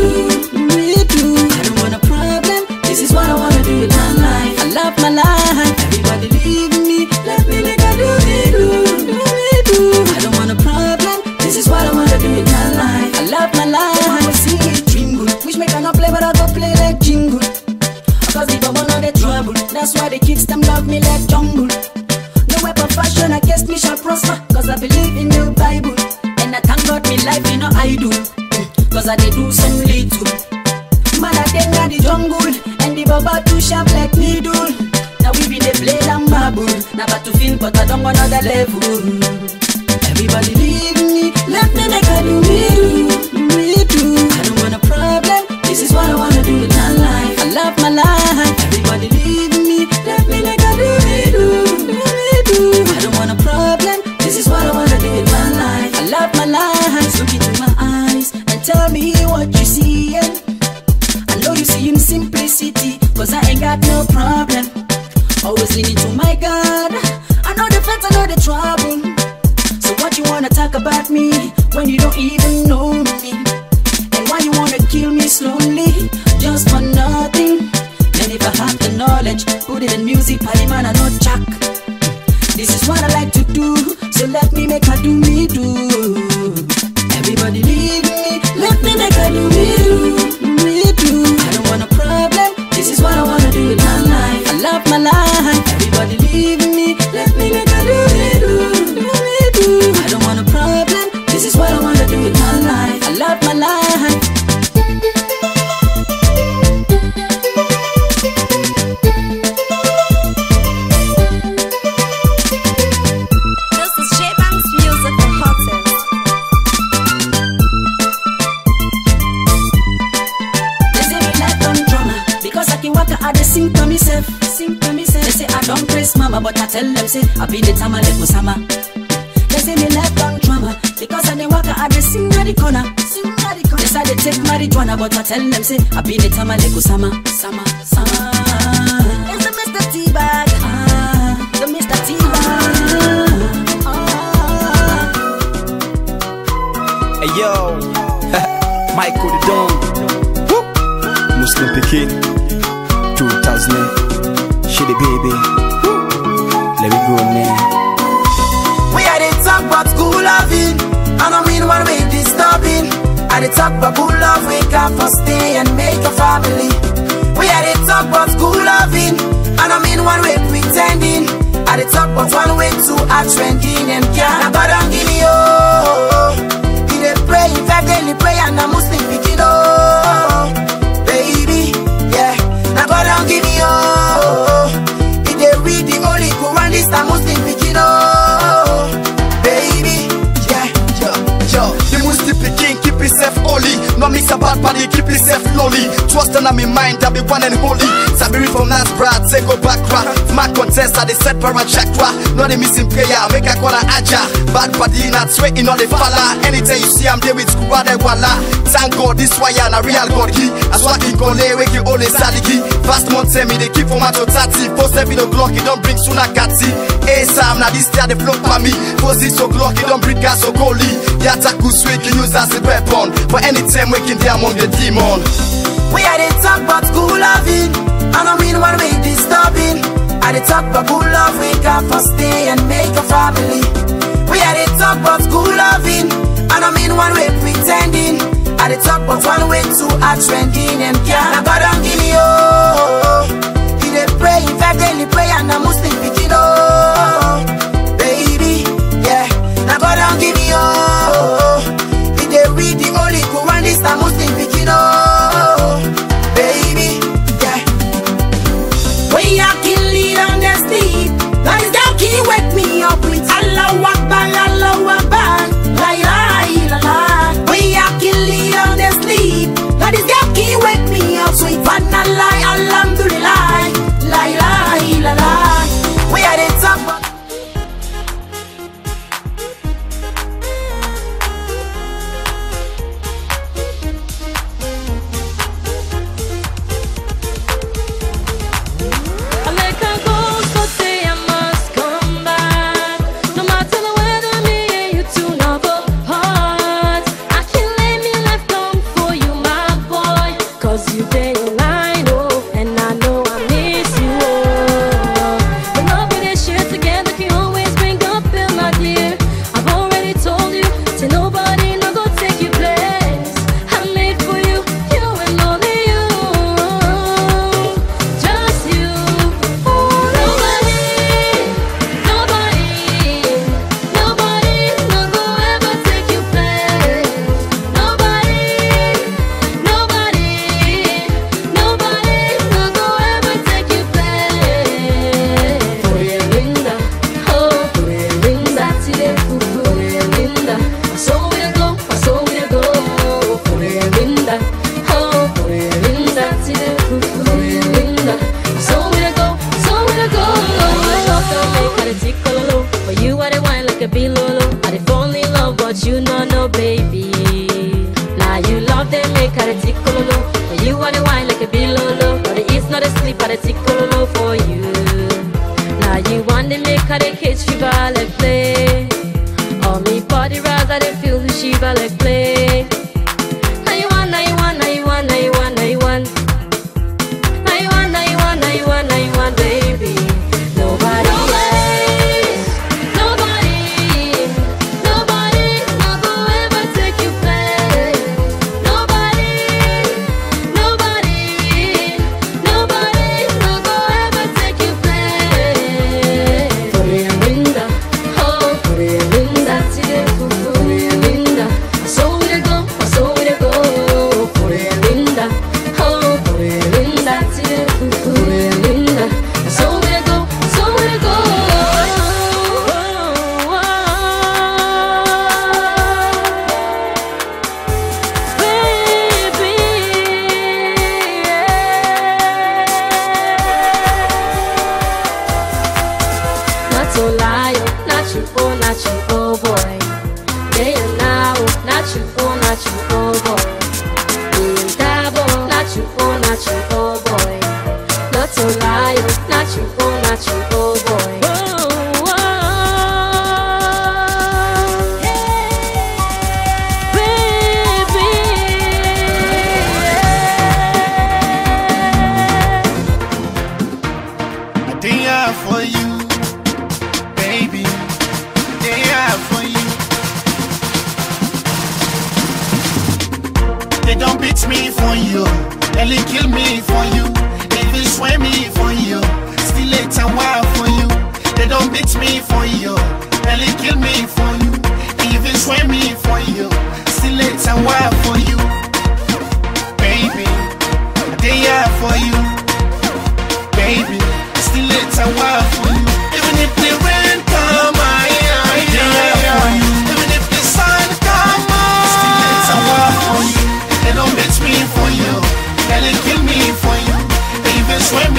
me too. I don't want a problem, this is what I wanna do with my life. I love my life. Everybody leave me, let me like I do me too. I don't want a problem, this is what I wanna do with my life. I love my life. I wanna see it dream good. Wish me cannot play, but I go play like jingle. Cause the bubble know the trouble. That's why the kids them love me like jungle. No weapon fashion against me shall prosper. Cause I believe in the Bible. And I thank God me life, you know I do. Cause I did do some little. Man I think at the jungle. And the baba too sharp like needle. Now we been the blade and marble. Now battlefield but I don't go another level. Everybody leave me, let me make I do me too. I don't want a problem, this is what I wanna do with my life. I love my life. Everybody leave me, let me make I do me too. I don't want a problem, this is what I wanna do with my life. I love my life. Look into my eyes and tell me what you see. I know you see in simplicity, cause I ain't got no problem. Always leaning to my God. I know the facts, I know the trouble. So what you wanna talk about me when you don't even know me? And why you wanna kill me slowly just for nothing? Then if I have the knowledge, put it in music, party man I know jack. This is what I like to do, so let me make her do me do. Everybody leave me, let me make her do me too. I don't want a problem, this is what I wanna do with my life. I love my life. Everybody leave me, let me make her do me too. I don't want a problem, this is what I wanna do with my life. I love my life. This is J-Bank's music for hottest. They say me like dumb drummer, because I can walk out the sing to myself. They say I don't praise mama, but I tell them say I be the time I let go summer. They say me like dumb drummer, because I walk out the sing at the corner. They say they take marijuana, but I tell them say I be the time I let go summer. It's the Mr. T-Bag, the Mr. T-Bag. Hey yo, Michael the Don, Muslim Pekin, 2000. Shitty baby, let me go man. We are the talk about school loving, and I mean one way disturbing. I the talk about good love, wake up for stay and make a family. We are the talk about school loving, and I mean one way pretending. I the talk about one way to act trending and can't. Now God don't give me he dey pray, in fact daily pray, and a Muslim picking baby, yeah. Now God don't give me they read the Holy Quran, this time Muslim picking baby, yeah. Yo, the Muslim picking keep himself holy. No mix about body, keep himself lowly. Trust in my mind, I be one and holy. Sabiri from Nas Brad, say go back. My contest, I they set para chakra. No the missing prayer, make a call a aja. Bad body, not sweating on the falla. Anytime you see I'm there with Scuba de Walla. Thank God, this why I'm a real God key. As what in Kole, wake you all the sadiki. Fast month tell me they keep for my to 30. 4-7 o'clock, it don't bring sooner Gatti. Hey Sam, now this day they float for me. 4-6 o'clock, it don't bring gas or coaly. Yataku sweet, you use as a weapon. For any time waking there among the demon. We are the talk about school loving, and I mean one way disturbing. I the talk about good love, wake up for stay and make a family. We are the talk about school loving, and I mean one way pretending. I the talk about one way to a trending and can't go down give me he dey pray, in fact daily pray and a Muslim picking baby, yeah. Now go down give me he dey read the Holy Quran, this a Muslim picking baby, yeah. We are killing on the sleep. That is down key wake me up with Allahu Akbar, Allahu Akbar, la ilaha illallah. We are killing on the sleep. That is down key wake me up with Vanallah, Alhamdulillah, la ilaha illallah. We are the top.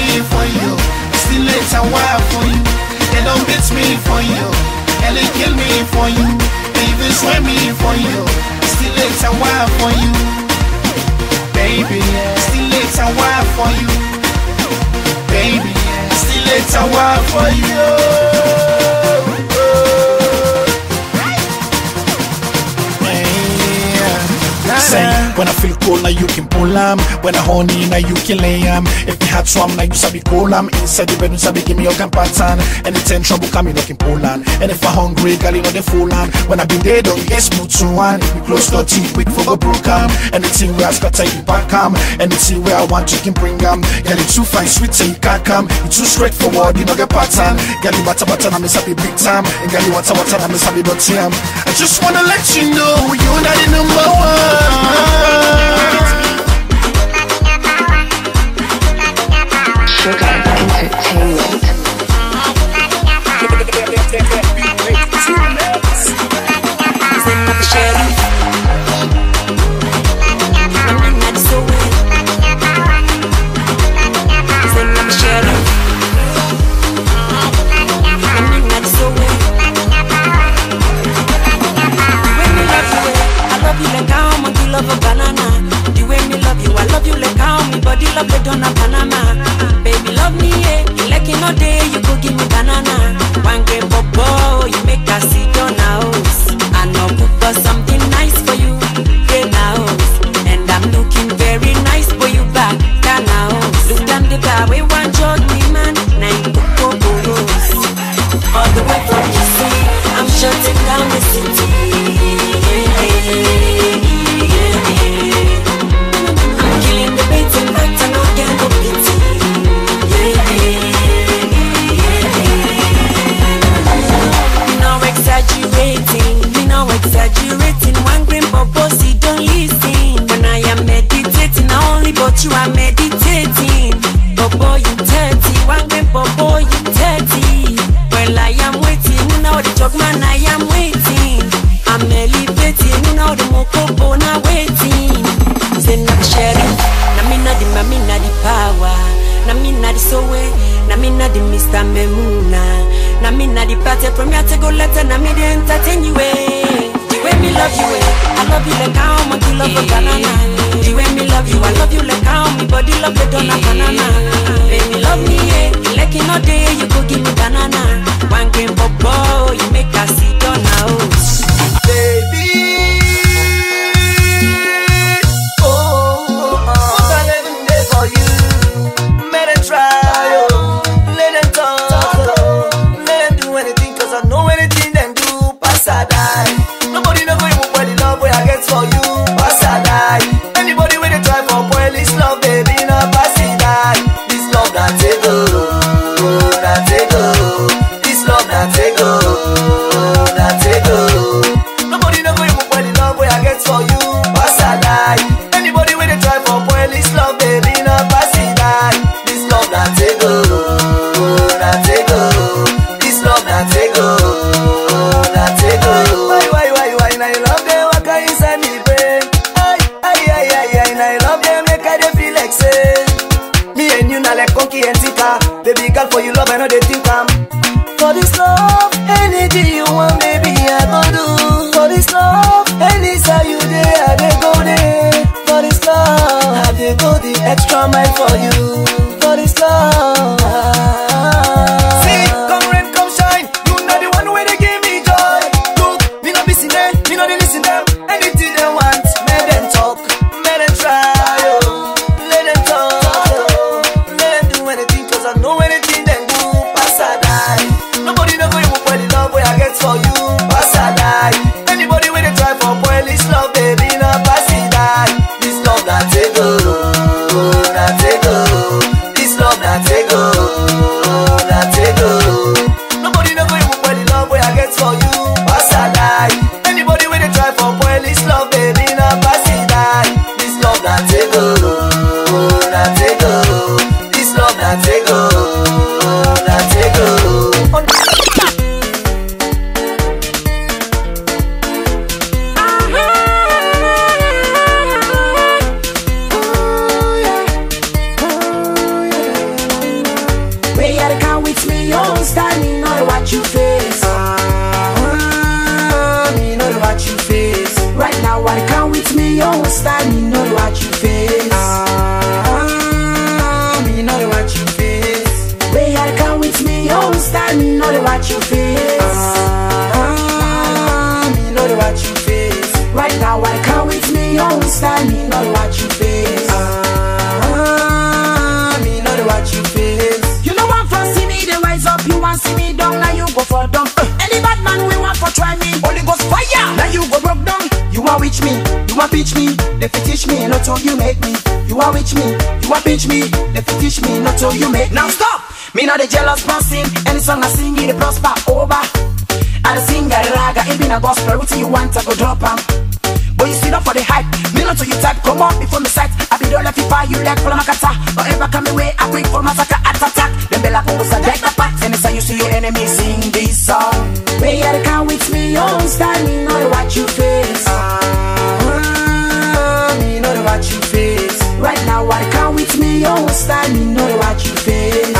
Still it's a while for you. They don't beat me for you. And they kill me me for you, even swear me for you. Still it's a while for you, baby. Still it's a while for you, baby. Still it's a while for you. Say, when I feel cold, now you can pull 'em. When I horny, now you can lay 'em. If me hot swam, now you sabi cool 'em. Inside the bedroom, sabi give me your pattern. Anytime trouble coming, you can pull 'em. And if I hungry, girl, you know the full 'em. When I be there, don't get smooth to one. We close 30, quick for go broke 'em. Anything where I scatter, you back 'em. Anything where I want, you can bring 'em. Girl, you too fine, sweet, so you can't come. You too straightforward, you know the pattern. Girl, you butter, I miss happy big time. And girl, you water, I miss happy dirty. I just wanna let you know, you're not the number one. Sugar Entertainment. Love a banana. The way me love you, I love you like how me body love the donna Panama. Baby love me, yeah. You like it no day, you go give me banana. One great bobo, you make us sit on house. I know cook for something nice for you, great house. And I'm looking very nice for you back, down house. Look down the bar, we want jog me man. Nine cocoros. All the way from the sea, I'm shutting down the city. Exaggerating, one green bubble, see, don't listen. When I am meditating, I only but you are meditating. Bubble, you 30, one green bubble, you 30. Well, I am waiting, you know the jog man, I am waiting. I'm elevating, you know the mokobo, now waiting. Say, not sharing, na me na the power, na me na the sowe, na me na the Mr. Memuna, na me na the party from here to go letter, na me the entertain you. The way me love you, I love you like how much you love a banana. The way me love you, I love you like how me body love the donna banana. Baby love me, yeah. You like it no day, you go give me banana. One green bobo, you make us sit on house. Baby, what I living there for you. Let them try, oh. Let them talk, let them do anything, cause I know anything them do, pass I die. Nobody know going for the love where I get for you, pass I die. Anybody when they try for boy, this love, baby, not pass it die. This love not take go, not take go. This love not take go, not take go. Nobody know going for the love where I get for you, pass I die. Anybody when they try for boy, this love, baby, not pass it die. This love not take go, not take go. This love not take go, not take go. I love them, what can you send me brain? I love them, make I they feel like say. Me and you not like Conky and Tika. Baby girl, for you love, I know they think I'm. For this love, anything you want, baby, I go do. For this love, anytime you there, I they go there. For this love, I they go the extra mile for you. For this love, see, come rain, come shine. You know the one where they give me joy. Look, me not be seen them, me not they listen them. Anything they want, make them talk, make them try, oh. Let them talk, oh. Let them do anything, cause I know anything them do, pass I die. Nobody know going for the love where I get for you, pass I die. Anybody when they try for boy, this love, baby, not pass it die. This love not take go, not take go. pitch me, they fit teach me, not how you make me. You are with me, you are pitch me, they fit teach me, not how you make me. Now stop! Me not the jealous person, any song I sing it, prosper over. I the sing a raga, it been a gospel routine, you want to go drop 'em. But you sit up for the hype, me not to you type, come on before me sight. I be don't let you buy you like for my kata. Or ever come away, I quick for my saka attack. Then bella pumps a deck the pack, and it's how you see your enemy sing this song. Where you come with me, own style, me know what you face. Me know what you face. Right now, I come with me, own style, me know what you face.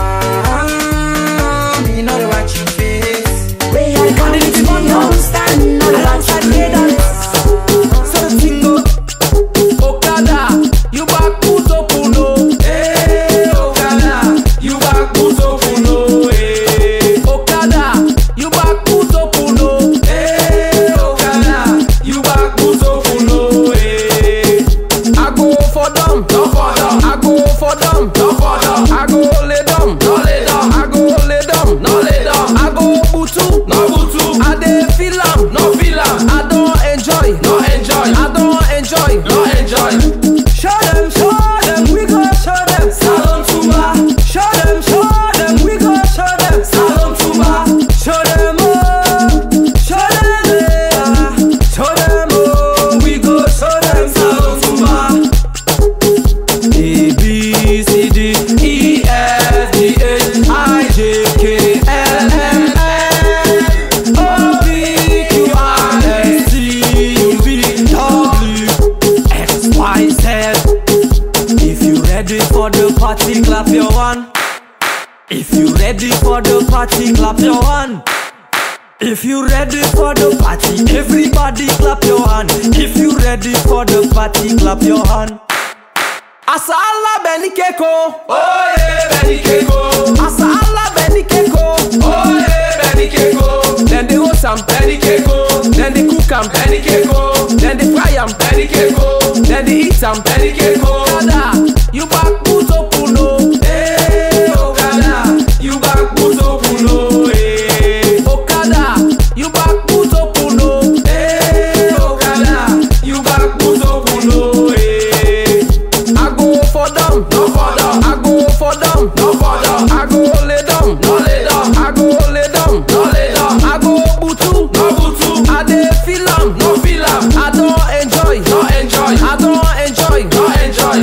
Me know what you face. Where you come with me, own style, me know what you face. You back put up uno, eh? Okada, you back put up uno, eh? Okada, you back put up uno, eh? Okada, you back put up uno, eh? I go for them, no for them. I go for them, no for them. I go lay them, no lay them. I go lay them, no lay them. I go butu, no butu. I dey feel 'em, no feel 'em. I don't enjoy, no enjoy. I don't enjoy, no enjoy. Show them, we go show them. Salon Tuba. Show them, we go show them. Salon Tuba. Show them, we go show them. Salon Tuba. A B C D E F G H I J K L M N O P Q R S T U V W X Y Z. If you ready for the party, clap your one. If you ready for the party, clap your one. If you ready for the party, everybody clap your hand. If you ready for the party, clap your hand. Asala Benny Keko, oh yeah Benny Keko. Asala Benny Keko, oh yeah Benny Keko. Then they host some Benny Keko, then they cook some Benny Keko, then they fry some Benny Keko, then they eat some Benny Keko. Okada, you back put up uno, eh? Okada, you back put up uno, eh? Okada, you back put up uno, eh? Okada, you back put up uno, eh? I go for them, no for them. I go for them, no for them. I go lay them, no lay them. I go lay them, no lay them. I go butu, no butu. I dey feel 'em, no feel 'em. I don't enjoy, no enjoy. I don't enjoy, no enjoy.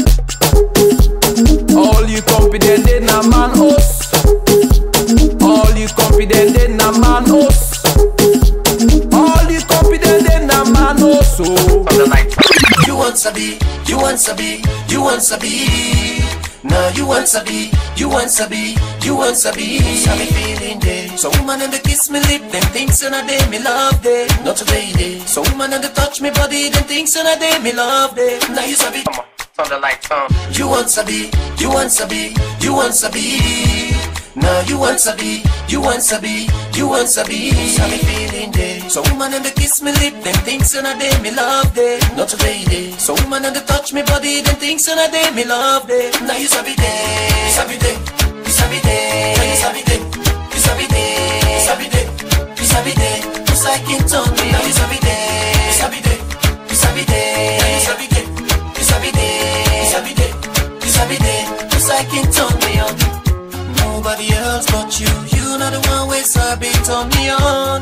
All you confident in a man host. All you confident in a man host. All you confident in a man host. So you want sabi, you want sabi, you want sabi. No, you want sabi, you want sabi, you want sabi. Sabi feeling day. So woman and they kiss me lip, them things and a day me love day. Not today day. So woman and they touch me body, them things and a day me love day. Now you sabi. On the lights on. You want sabi, you want sabi, you want sabi. No, you want sabi, you want sabi, you want sabi. Sabi feeling day. So woman and they kiss me lip, them things and a day me love day. Not today day. So woman and they touch me body, them things and a day me love day. Now you sabi day, you sabi day, you sabi day, you sabi day, you sabi day, you sabi day, you sabi day. Just like it on me. Now you sabi day, you sabi day, you sabi day, you sabi day, you sabi day, you sabi day, you sabi day. Just like it on me. Nobody else but you. You know the one way sabi turn me on.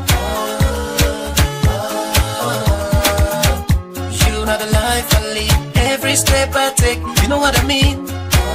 You know the life I lead. Every step I take, you know what I mean.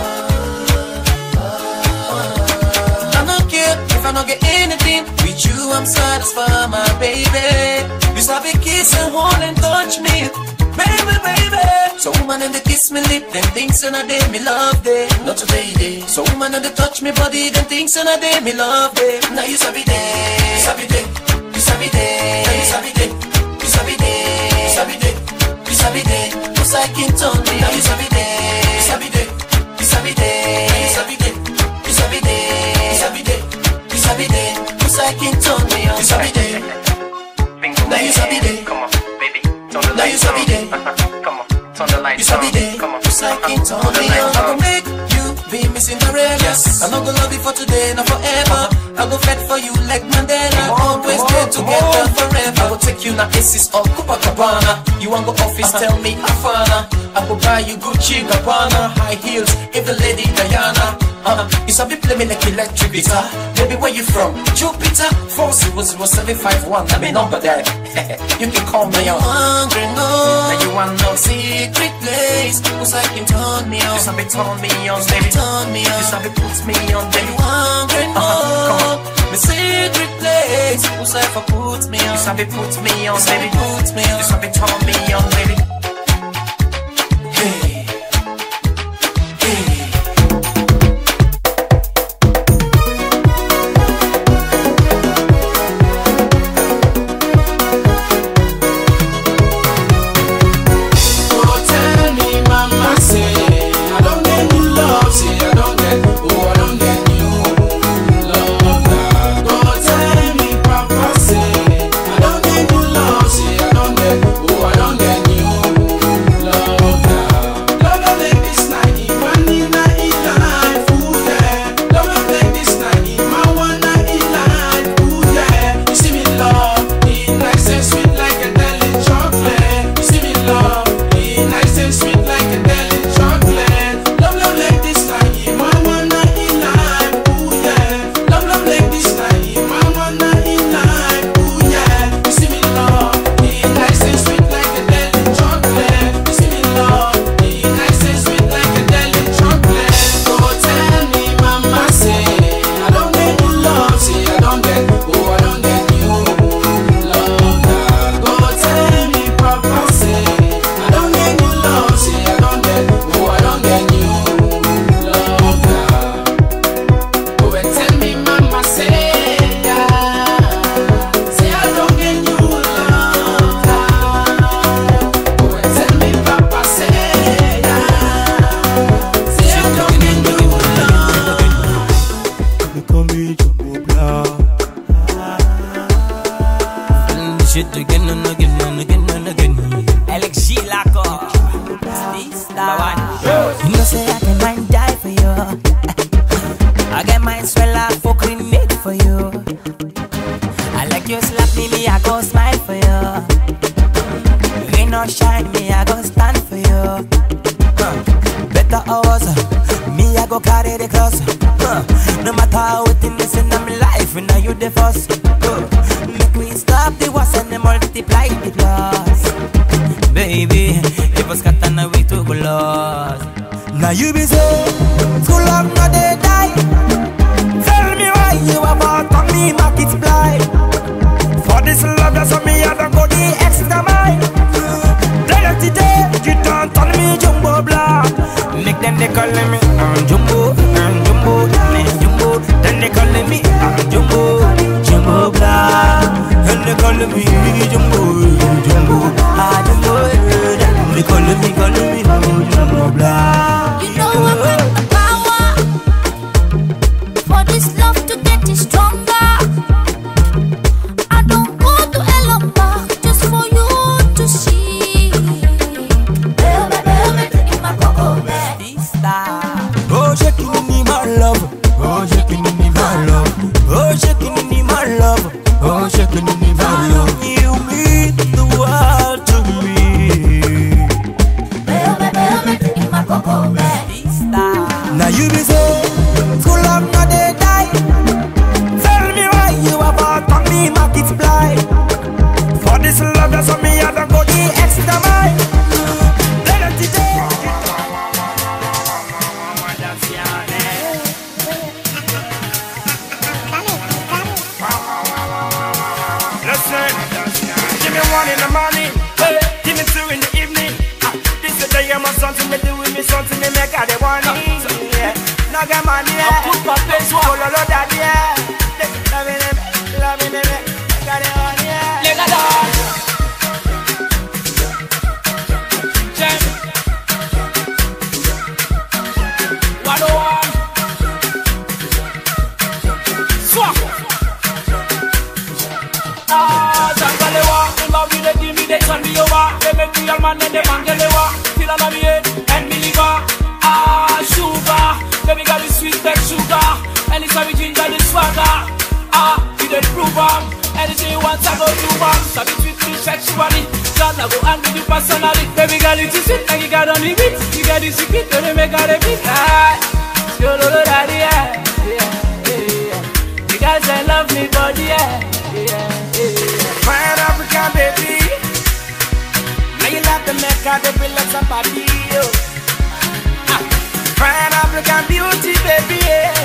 I don't care if I don't get anything. With you I'm satisfied, my baby. You sabi kiss and hold and touch me, baby, baby. So woman and they kiss me lip, them things and a day me love day. Not today day. So woman and they touch me body, them things and a day me love day. Now you sabi day, you sabi day, you sabi day, you sabi day, you sabi day, you sabi day, you sabi day. Just like it on me. Now you sabi day, you sabi day, you sabi day, you sabi day, you sabi day, you sabi day, you sabi day. Just like it on me. You sabi day. Now you sabi day. Come on, baby. Now you sabi day. Come on. You sabi day, just like it on me. I go make you be my Cinderella. Yes. I'm not gonna love you for today, not forever. I go fight for you like Mandela. Always stay together forever. I go take you na Aces or Copacabana. You you want go office, tell me Afana. I go buy you Gucci, Gabbana, high heels, even Lady Diana. You sabi play me like electric guitar. Baby, where you from? Jupiter 400751. Let me number that. You can call me on hungry no. Now you want no secret place, cause I can turn me on. You sabi turn me on, baby, turn me on. You sabi put me on, baby, hungry no. Come on, me secret place, cause I for put me on. You sabi put me on, baby, put me on. You sabi turn me on, baby. Hey. Now you be say, school love no they die. Tell me why you about to me market blind. For this love that's on me, I don't go the extra mile. Tell us today, you don't tell me jumbo black. Make them they calling me jumbo, jumbo, jumbo. Then they calling me jumbo, jumbo black. And they calling me jumbo, jumbo, jumbo. They calling me jumbo black. You know I got the power for this love to get it stronger. I don't go to hell or back just for you to see. Baby, in my cocoa bed. Oh, shaking in my love. Oh, shaking in my love. Oh, shaking in my love. Oh, shaking in my love. You mean the world to me. Baby, in my cocoa bed. Now you be say, school love no they die. Tell me why you about to me market blind. For this love that's on me, I don't go the extra mile. Let it today. Listen, give me one in the morning, give me two in the evening. This is the day I'm on something to do with me, something to make out the one. No get money, I put my face on. Follow that, yeah. Loving it, loving it. I got it on, yeah. Let it on. Jam. 101. Swap. Jangalewa. Remember we they give me, they turn me over. They make me all man and they mangalewa. Feel on me head and me liver. Sugar. Baby girl is sweet like sugar. Anytime we ginger the swagger. You did prove them. Anything you want I go do them. So between me sexually. Shall I go and with you personally? Baby girl, it's sweet like you got on the beat. You got the secret, don't make her a beat. You guys I love me, body, Fine African baby. Now you love the make her the feel like somebody. Fine African beauty, baby.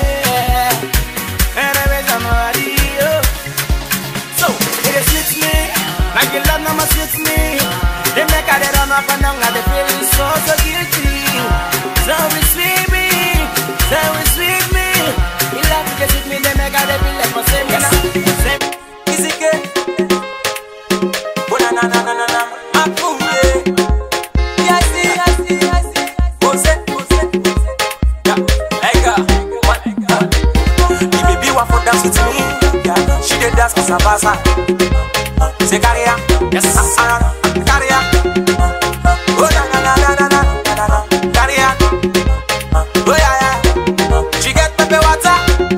And I wish somebody. So it sweets me, like you love no more sweets me. They make her run up and down, and they feel so guilty. So sweet me, so sweet me. You love to get me, they make her feel like my same. Easy kid. Oh na na na na na na. Makumbe. Yes yes yes. Ose ose. Yeah. Hey girl, what? The baby want for dance with me. Yeah. She did dance with Sabasa. Say Karia. Yes. Karia. Oh na na na na na na na. Karia. Oh yeah yeah. She get pepper water.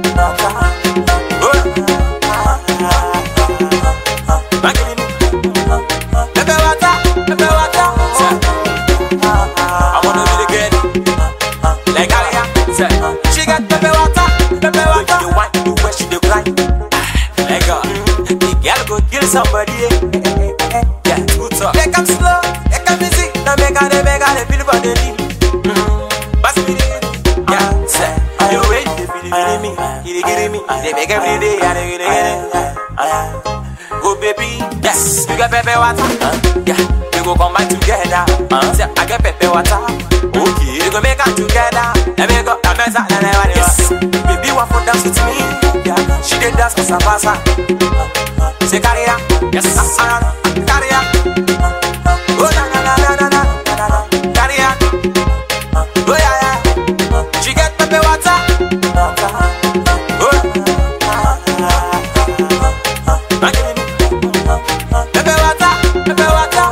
Somebody, yeah, good talk. They come slow, they come easy. Now make her feel for the beat. Pass me the, yeah, say, you wait, you feel me, you get me. They make every day, and they get it. Go baby, yes, you got pepper water, yeah, we go combine together. Say, I get pepper water, okay, we go make her together. Let me go, I'm mess up, yes. Baby, want for dance with me, yeah, she did dance with Sabasa. Say Karia, yes, Karia. Oh na na na na na na na. Karia. Oh yeah yeah. She get pepper water. Oh. Pepper water, pepper water.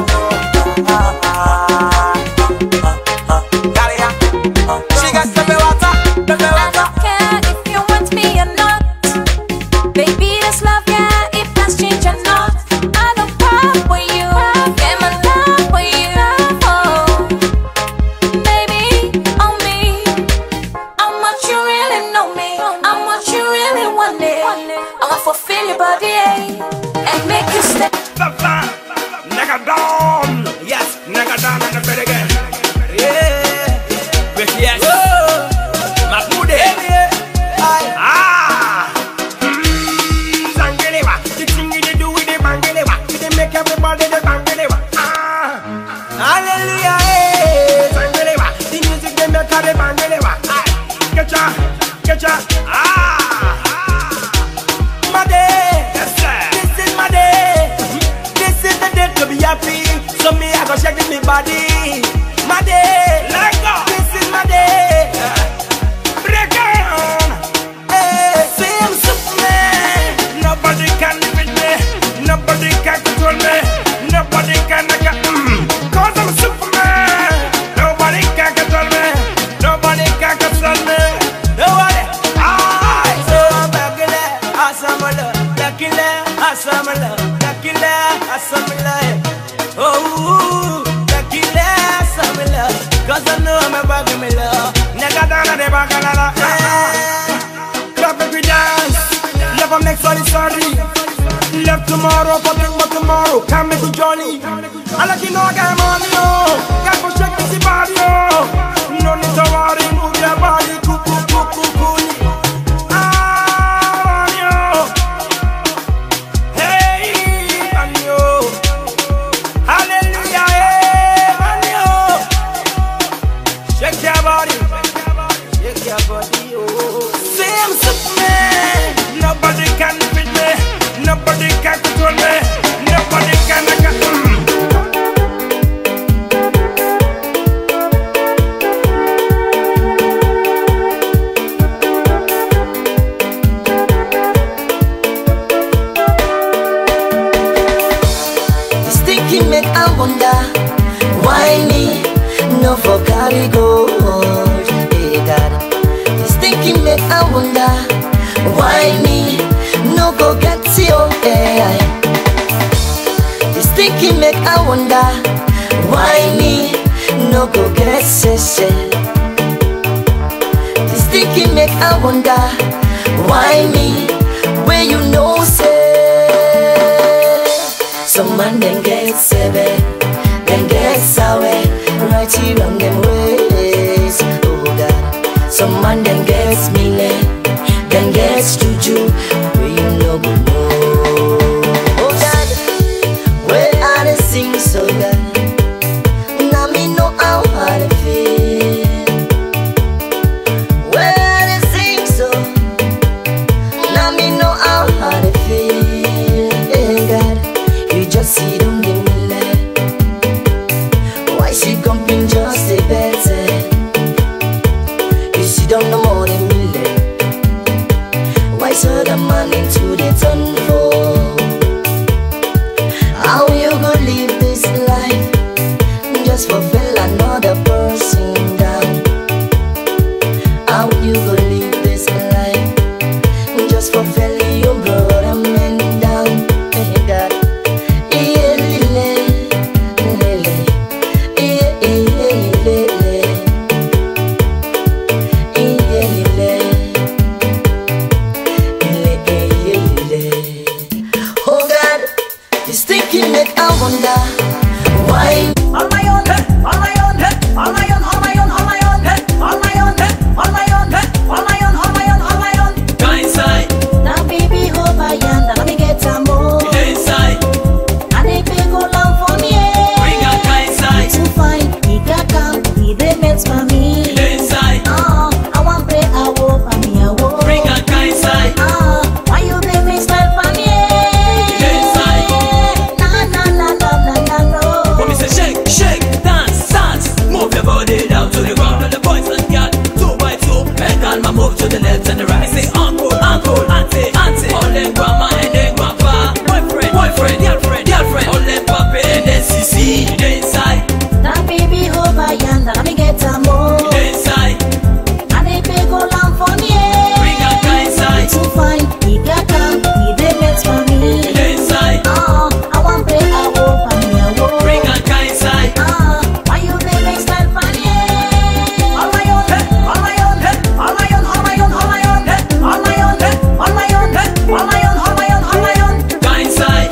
Karia. She get pepper water, pepper water. I don't care if you want me or not, baby. This love, yeah. Change or not, I don't pop with you. Get my love with you. Oh, baby, on me. How much you really know me? How much you really want it? I want to fulfill your body, and make you stay. Nigga down, yes, nigga down on the bed again. Yeah, but yes, Mahmoud, make everybody the bangelewa. Hallelujah, bangelewa. The music they make the bangelewa. Getcha, my day, yes sir. This is my day. This is the day to be happy. So me I go shake me body. My day, let go. This is my day. Break on. Hey, say I'm Superman. Nobody can live with me. Nobody can control me. Nobody can cause I'm Superman. Nobody can control me. Nobody can control me. Nobody. So bagile, asamala, dakile, asamala, dakile, asamala. Oh, dakile, asamala. Cause I know I'm a bagimela. Nega dana de bagalala. Clap if we dance. Never make sorry. Left tomorrow, but tomorrow can't make a journey. I like you know I got money, oh. Got to check this body, oh. No need to worry, move your body, cool. Hey, Manio. Hallelujah, hey, Manio. Shake your body, oh. Say I'm Superman. Nobody can beat me. Nobody can control me. Nobody can This thinking make I wonder why me no for carry gold. Hey God, this thinking make I wonder why me no go get you. Hey, this thinking make I wonder why me no go get say. This thinking make I wonder why me where you know say. Some man then get sebe, then get sour, right here on them ways. Oh God. Some man then gets mele, then gets juju, where you no go know. Oh God, where I they sing so good. Now me know how I feel. Where I they sing so. Now me know how I feel. Hey God, you just see them give me love. Why she comping just a better? You see them no more than me love. Why so the man into the turn for? How you gonna live this life just for feel another person down? How you gonna live this life just for feel your brother man down? Hey God, yeah, lele, lele, yeah, lele, lele, yeah, lele, oh God, this thinking make I wonder why. On my own, on my own, on my own, on my own, on my own, on my own, on my own, on my own, on my own, on my own. Go inside. Now baby, hope I am. Let me get some more. Go inside. And if you go long for me, Bring her go inside. to find he got come, he they makes for me. Go inside. I want pray, I walk, for me, I walk. Bring her go inside. Why you they make smile for me? Go inside. Na na na na na na no. When me say shake, shake, dance, dance, move your body down to the ground. And the boys and girls, 2 by 2, and calma move to the left and the right. Say uncle, uncle, auntie, auntie, all them grandma and then grandpa, boyfriend, boyfriend, girlfriend, girlfriend, all them papi and then CC. Go inside. Now baby, hope I am. Let me get some more. Go inside. And if you go long for me, Bring her go inside. to find he got come, he they makes for me. Go inside. I want pray, I walk, for me, I walk. Bring her go inside. Why you they make smile for me? On my own, on my own, on my own, on my own, on my own, on my own, on my own, on my own, on my own, on my own. Go inside.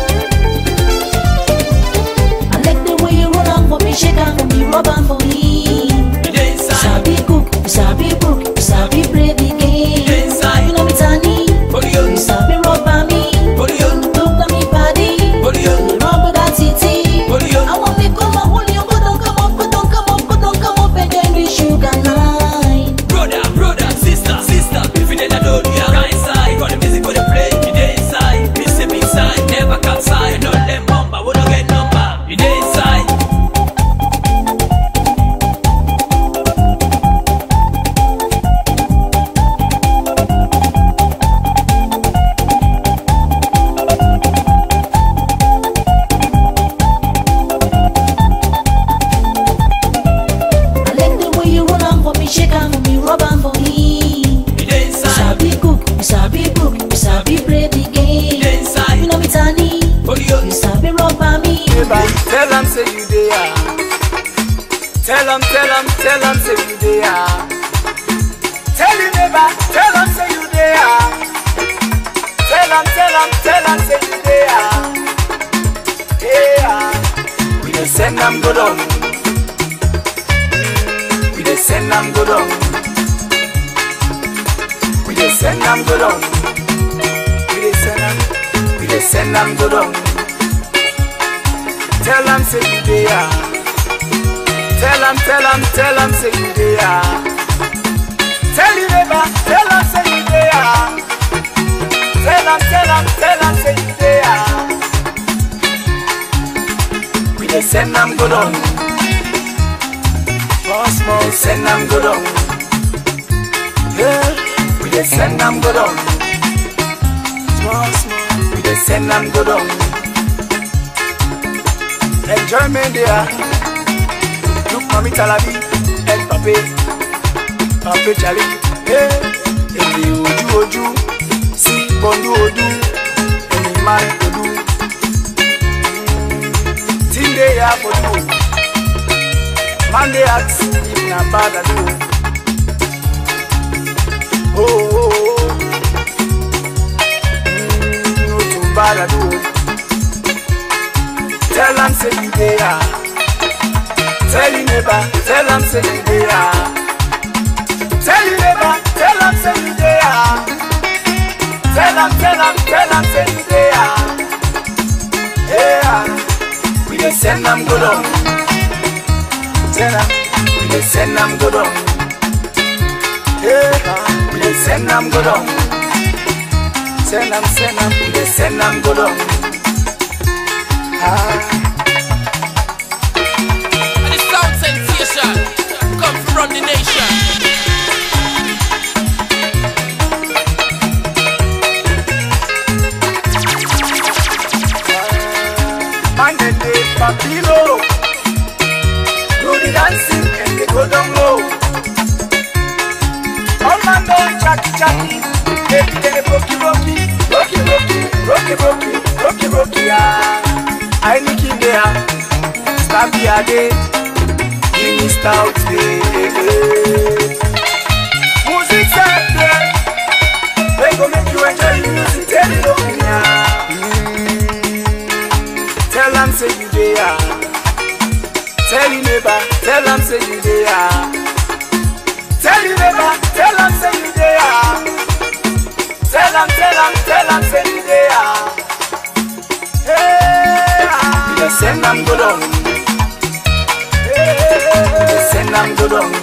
I like the way you roll on for me, shake on for me, rub on for me. Go inside. Sabi cook, sabi book, sabi play the game. Go inside. You know me tani, Hold on. you sabi rub on me. Hold on. Look at me body, Hold on. rub with that titty. Hold on. I want me come up, hold you, go down, come up, go down, come up, go down, come up, and then we sugar night. Brother, brother, sister, sister, if you didn't know, you are inside. Got the music, got the play, you dey inside. Me step inside, never come side. Not them bumper, we don't get number. You dey inside. I like the way you roll on for me, shake on for me, rub on for me. You dey You inside. sabi cook, you sabi book, you sabi play the You game. dey inside. You know me tani, Hold on. you sabi rub on me. Tell them say you there. Tell them say you there. Tell him never, tell them say you there. Tell them say you there. Yeah, we dey send them go down. We dey send them go down. We dey send them go down. We dey send them go down. Tell them say you there. Tell them say you there. Tell you never, tell them say you there. Tell them say you there. We dey send them go down. Small, send them go down. Yeah, we dey send them go down. Small, we dey send them go down. Enjoyment there. Look, Mami Talabi, El Pape, Pape Charlie. Hey, Eli Oju, si Bondu Odu, Eli Man Odu. dey here for you. Man dey ask if na bad I do. Oh, oh, oh. No too bad I do. Tell am say you dey here. Tell your neighbor, tell am say you dey here. Tell your neighbor, tell am say you dey here. Tell am say you dey here. Yeah, we dey send am go down. Tell am, we dey send am go down. Yeah, we dey send am go down. Send am, we dey send am go down. And the sound sensation come from the nation. Man dey dey Papilo, do the dancing and they go down low. All man dey chatty, baby dey rocky, ah. I look in there, stabby a day, give me stout day. Music set there, they go make you enjoy the music, tell it over here. Tell am say you there. Tell your neighbor, tell am say you there. Tell your neighbor, tell am say you there. Tell am say you there. Hey, we dey send am go down. Hey, we dey send am go down.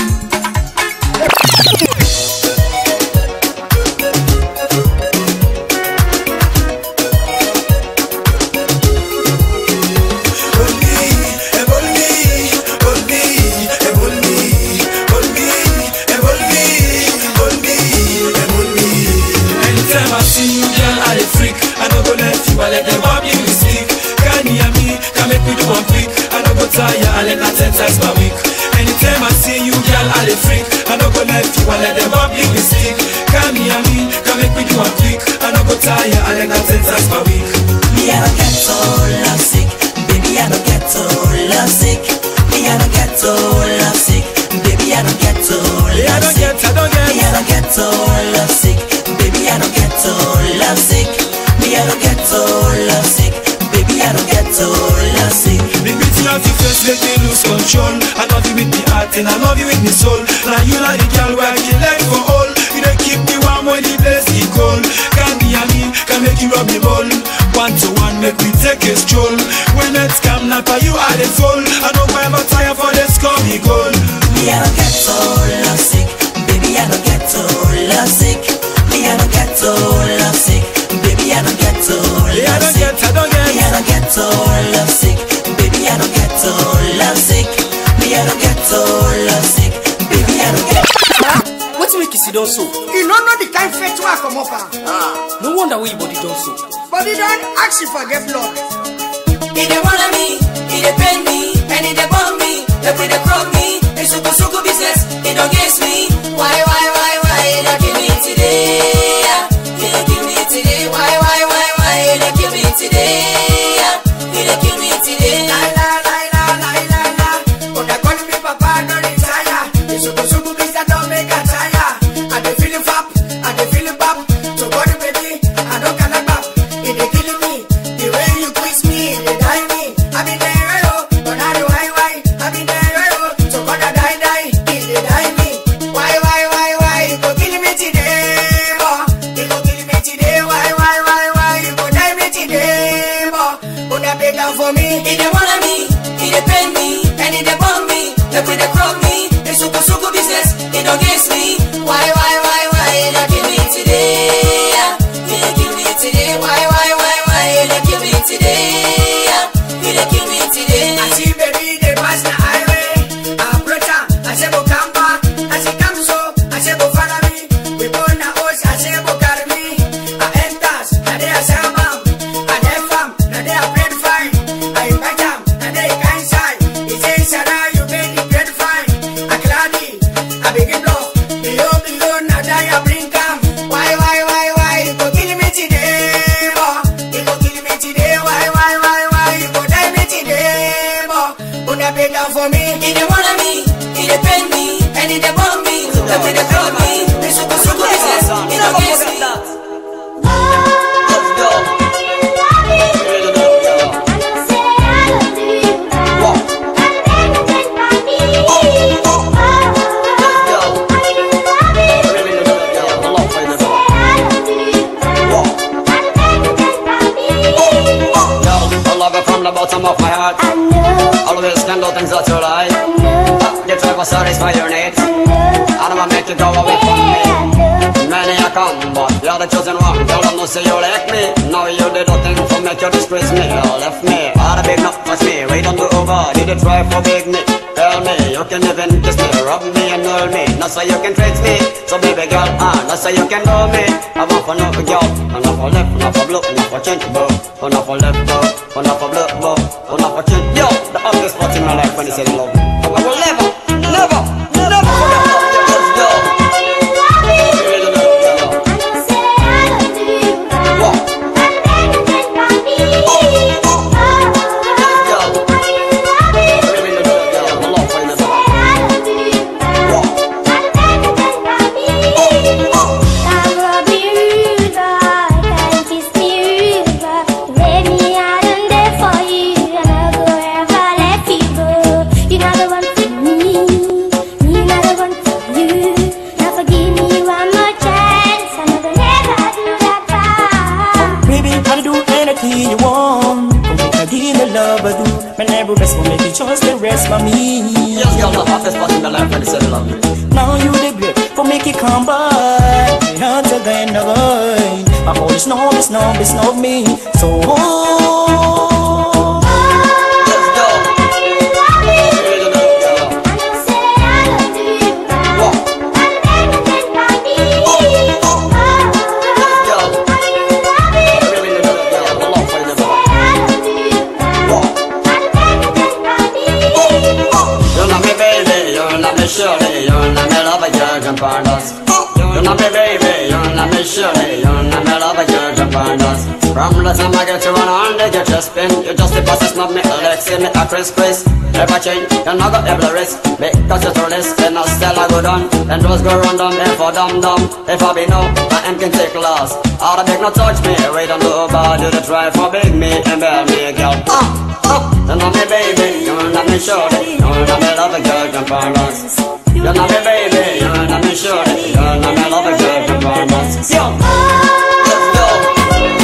Let them bob you with stick. Can you hear me? Can make me do one quick. I don't go tire, I let that 10 times per week. Anytime I see you, girl, I dey freak. I don't go left you, I let them bob you with stick. Can you hear me? Can make me do one quick. I don't go tire, I let that 10 times per week. Me, I don't get so lovesick. Baby, I don't get so lovesick. Me, I don't get so lovesick. Baby, I don't get so lovesick. Me, I don't get so lovesick. Baby, I don't get so lovesick. Me, I don't get so lovesick. Baby, I don't get so lovesick. The beauty of your face make me lose control. I love you with me heart and I love you with me soul. Now you like the girl where I can let for all. You don't keep me warm when the place is cold. Can be a me, can make you rub me ball. 1 to 1, make we take a stroll. When it's come, not for you, I dey fall. I don't ever tire for this, call me gold. Me, I don't get so lovesick. Baby, I don't get so lovesick. Me, I don't get so lovesick. Baby, I don't get so lovesick. Me, I don't get so lovesick. Baby, I don't get so lovesick. Me, I don't get so lovesick. Baby, I don't get. What make you see don't so? You don't know the kind fate to come up. No wonder we body don't so. Body don't ask you for get blood. He dey wanna me, he dey pain me, and he dey bomb me. They play the crop me. It's suku business. He don't guess me. Why? He don't give me today. He don't give me today. Why? He don't give me today. He don't give me today. La. When I call me papa, don't retire. It's suku business, don't make a tire. I dey feeling fap, I dey feeling pop. So body baby, I don't cannot pop. It dey killing me. The way you twist me, it dey die me. I be there, but I do why. I be there, so gonna die. It dey die me. Why? You go kill me today, boy. You go kill me today. Why? You go die me today, boy. Put that big down for me. He dey wanna me, he dey pain me, and he dey bomb me. They play the crop me. It's suku business. He don't guess me. Why? He don't give me today. He don't give me today. Why? He don't give me today. He don't give me today. I see baby they pass the highway. I approach her, I say go come back. I say come so, I say go follow me. We go in the house, I say go carry me. I enters, now they are salmon. I dey farm, now they are bread fine. I invite them, now they kind side. He say Sarah, you made the bread fine. I cloudy, I begin blow. Below, now they are bring come. Why? You go kill me today, boy. You go kill me today. Ready to bomb me, ready to blow me. This is the business, you know against me. Let's go. From the bottom of my heart, always can do things that you like. You try to satisfy your needs, I don't wanna make you go away from me. Many a come, but you're the chosen one. Girl, I know say you like me. Now you did the thing to make you disgrace me. You left me, all the big not touch me. Right on the over, did you try for big me? Tell me, you can even kiss me, rub me and hold me. Not so you can treat me, so baby girl, not so you can know me. I want for no girl, not for left, not for blue, not for change, not for left, not for blue, not for change. Yo, the ugliest part in my life when you say love. I will never forget love. Let's go. Just the rest for me. Yes, girl, the hottest part in my life when you said love me. Now you the great for make it come back. My heart's again, again. My whole snub me. So surely, you're not me love a judge and paradise. You're not me baby, you're not me surely, you're not me love a judge and paradise. From the time I get you on the get your spin, you just the process not me Alexi, me a Chris. Never change, you're not got every risk. Because you're through this, then I'll still I go down. And those go run down, then for dumb. If I be no, I am can take loss. All the big no touch me, wait on the bar, do the try for big me and bear me girl. You're not me baby, you're not me surely, you're not me love a judge and paradise. You're not me baby, you're not me surely, you're not me love a judge and paradise. Yo, let's go.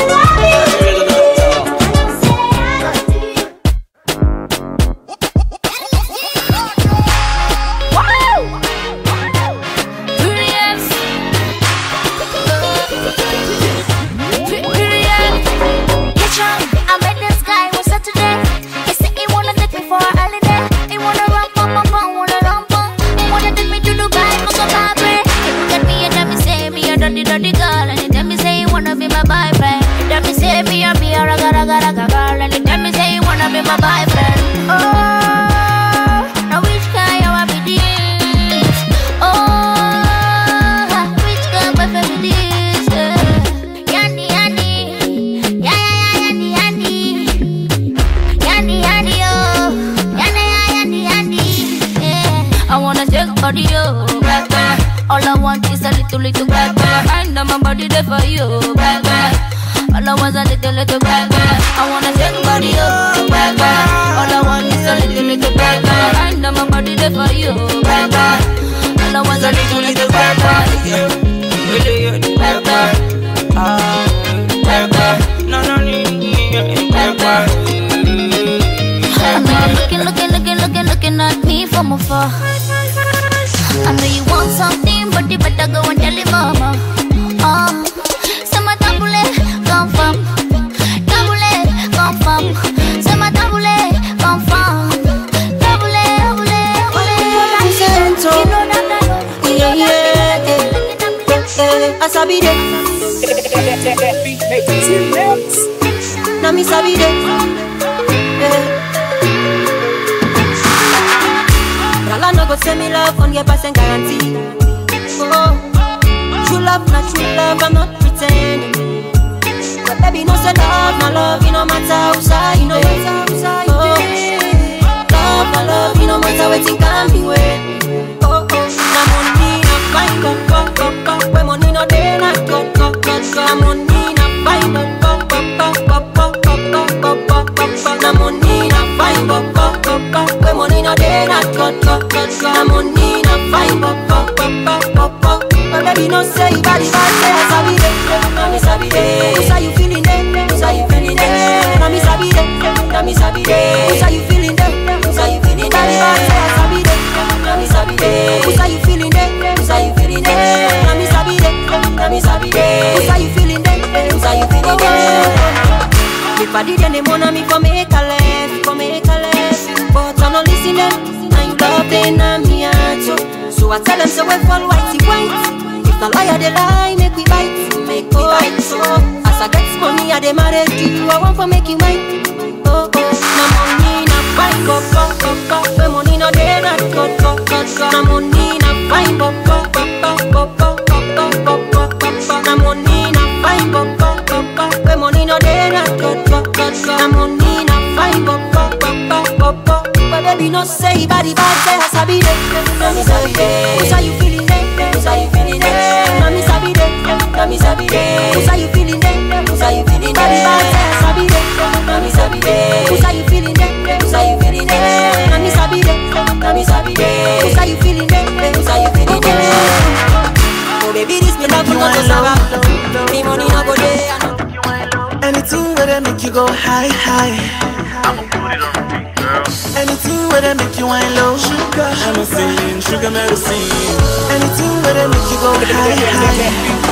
Looking at me from afar. I know you want something, but you better go and tell your mama. So my tabule, confirm. Tabule, confirm. So my tabule, confirm. Tabule, I sabi de. Na mi sabi de. Rala no go send me love, 100% guarantee. Oh, true love, not true love, I'm not pretending. But baby, no say love, no love, you no matter who's you know love, no love, you no matter what you can be with. Oh, now in me heart. So I tell them so we fall whitey white. If the lawyer they lie, make we bite. So as I get money, I dey marry you. I want for make you white. No money, no fine, go. When money no dey, not go. No money, no fine, go. No money, no fine, go. When money no dey, not go. No money, no fine, go. But baby, no say body bad, say I sabi it. No me sabi it. Who's how you feeling it? Who's how you feeling it? No me sabi it. No me sabi it. Who's how you feeling it? Who's how you feeling it? Body bad, say I sabi it. No me sabi it. Who's how you feeling it? Who's how you feeling it? No me sabi it. No me sabi it. Who's how you feeling it? Who's how you feeling it? Oh baby, this me love, no go sour. Me money no go there. Anything where they make you go high, high. I'ma put it on repeat, girl. Anything where they make you wine low. Sugar, I'm a singing, sugar medicine. Anything where they make you go high, high.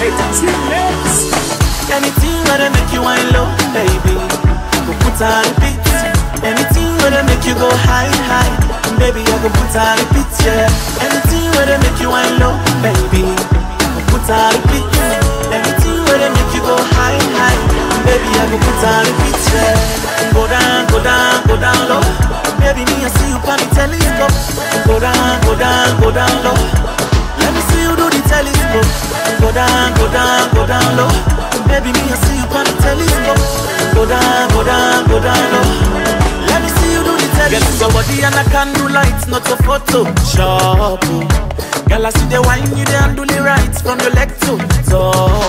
Anything where they make you wine low, baby. Go put on the beat. Anything where they make you go high, high. Baby, I go put on the beat, yeah. Anything where they make you wine low, baby. Go put on the beat. Anything where they make you go high, high. Baby, I go put on the beat, yeah. Go down, go down, go down low. Baby, me I see you on the telescope. Go down, go down, go down low. Let me see you do the telescope. Go down, go down, go down low. Baby, me I see you on the telescope. Go down, go down, go down low. Let me see you do the telescope. Get somebody and I can do lights, not a photo. Sharp. Girl, I see the wine you there and do the right from your leg to top.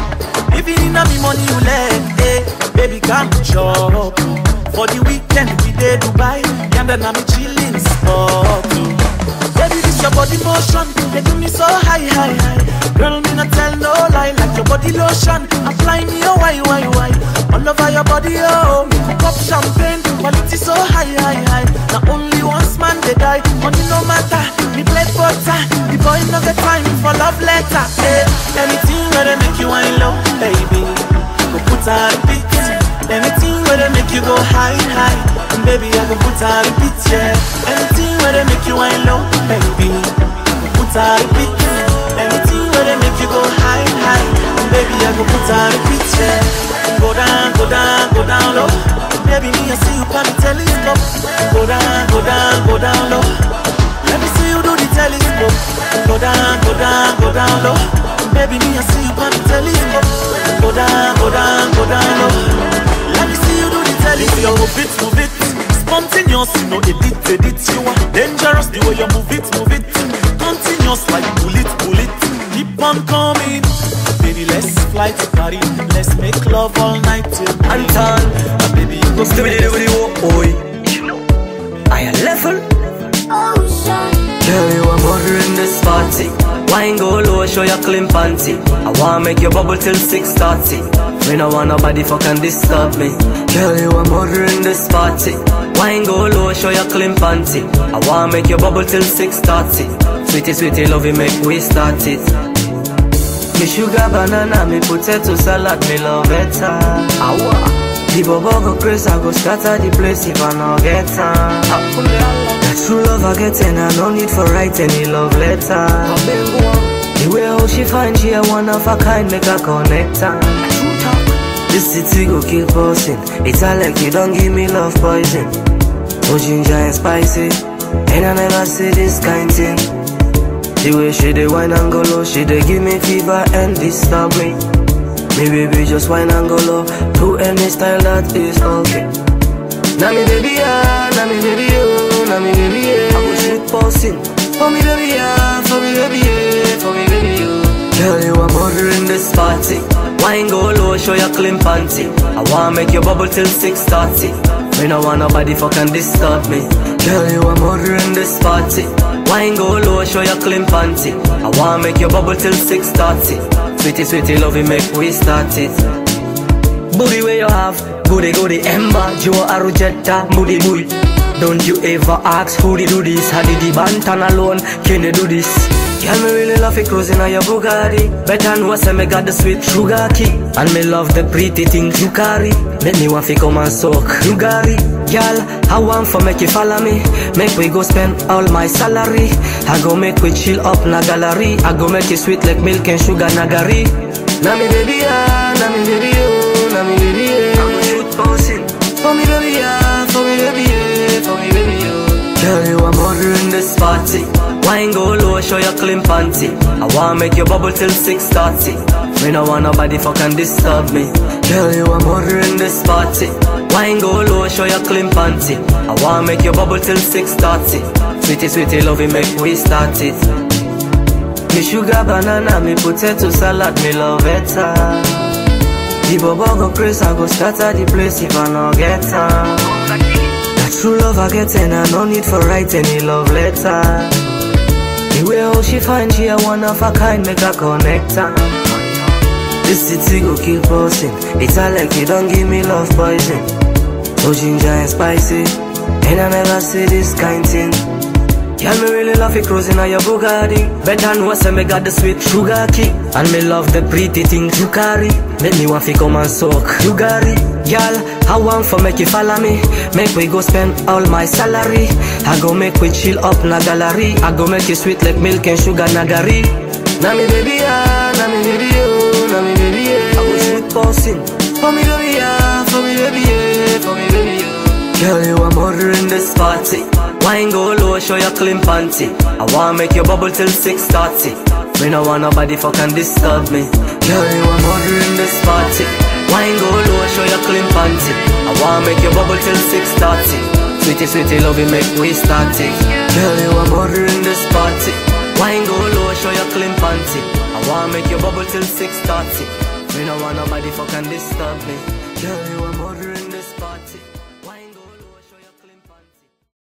If you need me money, you let, baby, come chop. For the weekend, we dey Dubai, and then I'm chilling spot. Baby, this your body motion, they do me so high, high, high. Girl, me not tell no lie, like your body lotion. Apply me, oh, why? All over your body, oh, me cook up champagne. Quality so high, high, high. Now only once man they die, money no matter. Me play butter, the boy no get time for love letter. Hey, anything where they make you wine low, baby, go put on the beat. Anything where they make you go high, high. And baby, I go put on the beat, yeah. Anything where they make you wine low, baby, go put on the beat. Anything where they make you go high, high. And baby, I go put on the beat, yeah. Go down, go down, go down low. Baby, me I see you on the telescope. Go down, go down, go down low. Let me see you do the telescope. Go down, go down, go down low. Baby, me I see you on the telescope. Go down, go down, go down low. Let me see you do the telescope. Move it, spontaneous, you know edit. You are dangerous the way you move it. Continuous like bullet. Keep on coming. Baby, let's fly to Paris. Let's make love all night till Anton. Baby, you go stay with the boy. I level. Girl, you a mother in this party. Wine go low, show your clean panty. I wanna make you bubble till 6:30. Me no want nobody fucking disturb me. Girl, you a mother in this party. Wine go low, show your clean panty. I wanna make you bubble till 6:30. Sweetie, love you, make we start it. Me sugar banana, me potato salad, me love it. Awa. The bubble go crazy, I go scatter the place if I no get time. True love I get and I no need for write any love letter. The way how she find she a one of a kind, make a connect her. This city go keep busting. It's all like you don't give me love poison. Oh ginger and spicy, and I never see this kind thing. The way she dey wine and go low, she dey give me fever and disturb me. Me baby just wine and go low, to any style that is okay. Now me baby yeah, now me baby oh, now me baby yeah. I go shoot posting. For me baby yeah, for me baby yeah, for me baby oh. Girl, you a mother in this party. Wine go low, show your clean panty. I wanna make you bubble till 6:30. Me no want nobody fucking disturb me. Girl, you a mother in this party. Wine go low, show your clean panty. I wanna make you bubble till 6:30. Sweetie, love you, make we start it. Booty where you have, goody Emma, Joe Arujetta, moody. Don't you ever ask who did do this? How did the Bantan alone? Can you do this? Girl, me really love it cruising on your Bugatti. Better know say me got the sweet sugar key. And me love the pretty things you carry. Make me want to come and soak you Gary. Girl, I want for make you follow me. Make we go spend all my salary. I go make we chill up na gallery. I go make you sweet like milk and sugar nagari. Na me baby ah, na me baby oh, na me baby yeah. I go shoot posing. For me baby ah, for me baby yeah, for me baby oh. Girl, you a mother in this party. Wine go low, show your clean panty. I wanna make you bubble till 6:30. Me no want nobody fucking disturb me. Girl, you a mother in this party. Wine go low, show your clean panty. I wanna make you bubble till 6:30. Sweetie, sweetie, love you, make we start it. Me sugar banana, me potato salad, me love it. The bubble go crazy, I go scatter the place if I no get her. That true love I get and I no need for write any love letter. The way how she find she a one of a kind, make her connect her. This city go keep posting. It's all like you don't give me love poison. So ginger and spicy, and I never see this kind thing. Girl, me really love it cruising on your Bugatti. Better know say me got the sweet sugar key. And me love the pretty things you carry. Make me want to come and soak you Gary. Girl, I want for make you follow me. Make we go spend all my salary. I go make we chill up na gallery. I go make you sweet like milk and sugar nagari. Na me baby ah, na me baby oh, na me baby yeah. I go shoot posing. For me baby ah, for me baby yeah, for me baby yeah. Girl, you a mother in this party. Wine go low, show your clean panty. I wanna make you bubble till 6:30. Me no want nobody fucking disturb me. Girl, you a mother in this party. Wine go low, show your clean panty. I wanna make you bubble till 6:30. Sweetie, sweetie, love you, make we start it. Girl, you a mother in this party. Wine go low, show your clean panty. I wanna make you bubble till 6:30. Me no want nobody fucking disturb me. Girl, you a mother in this party.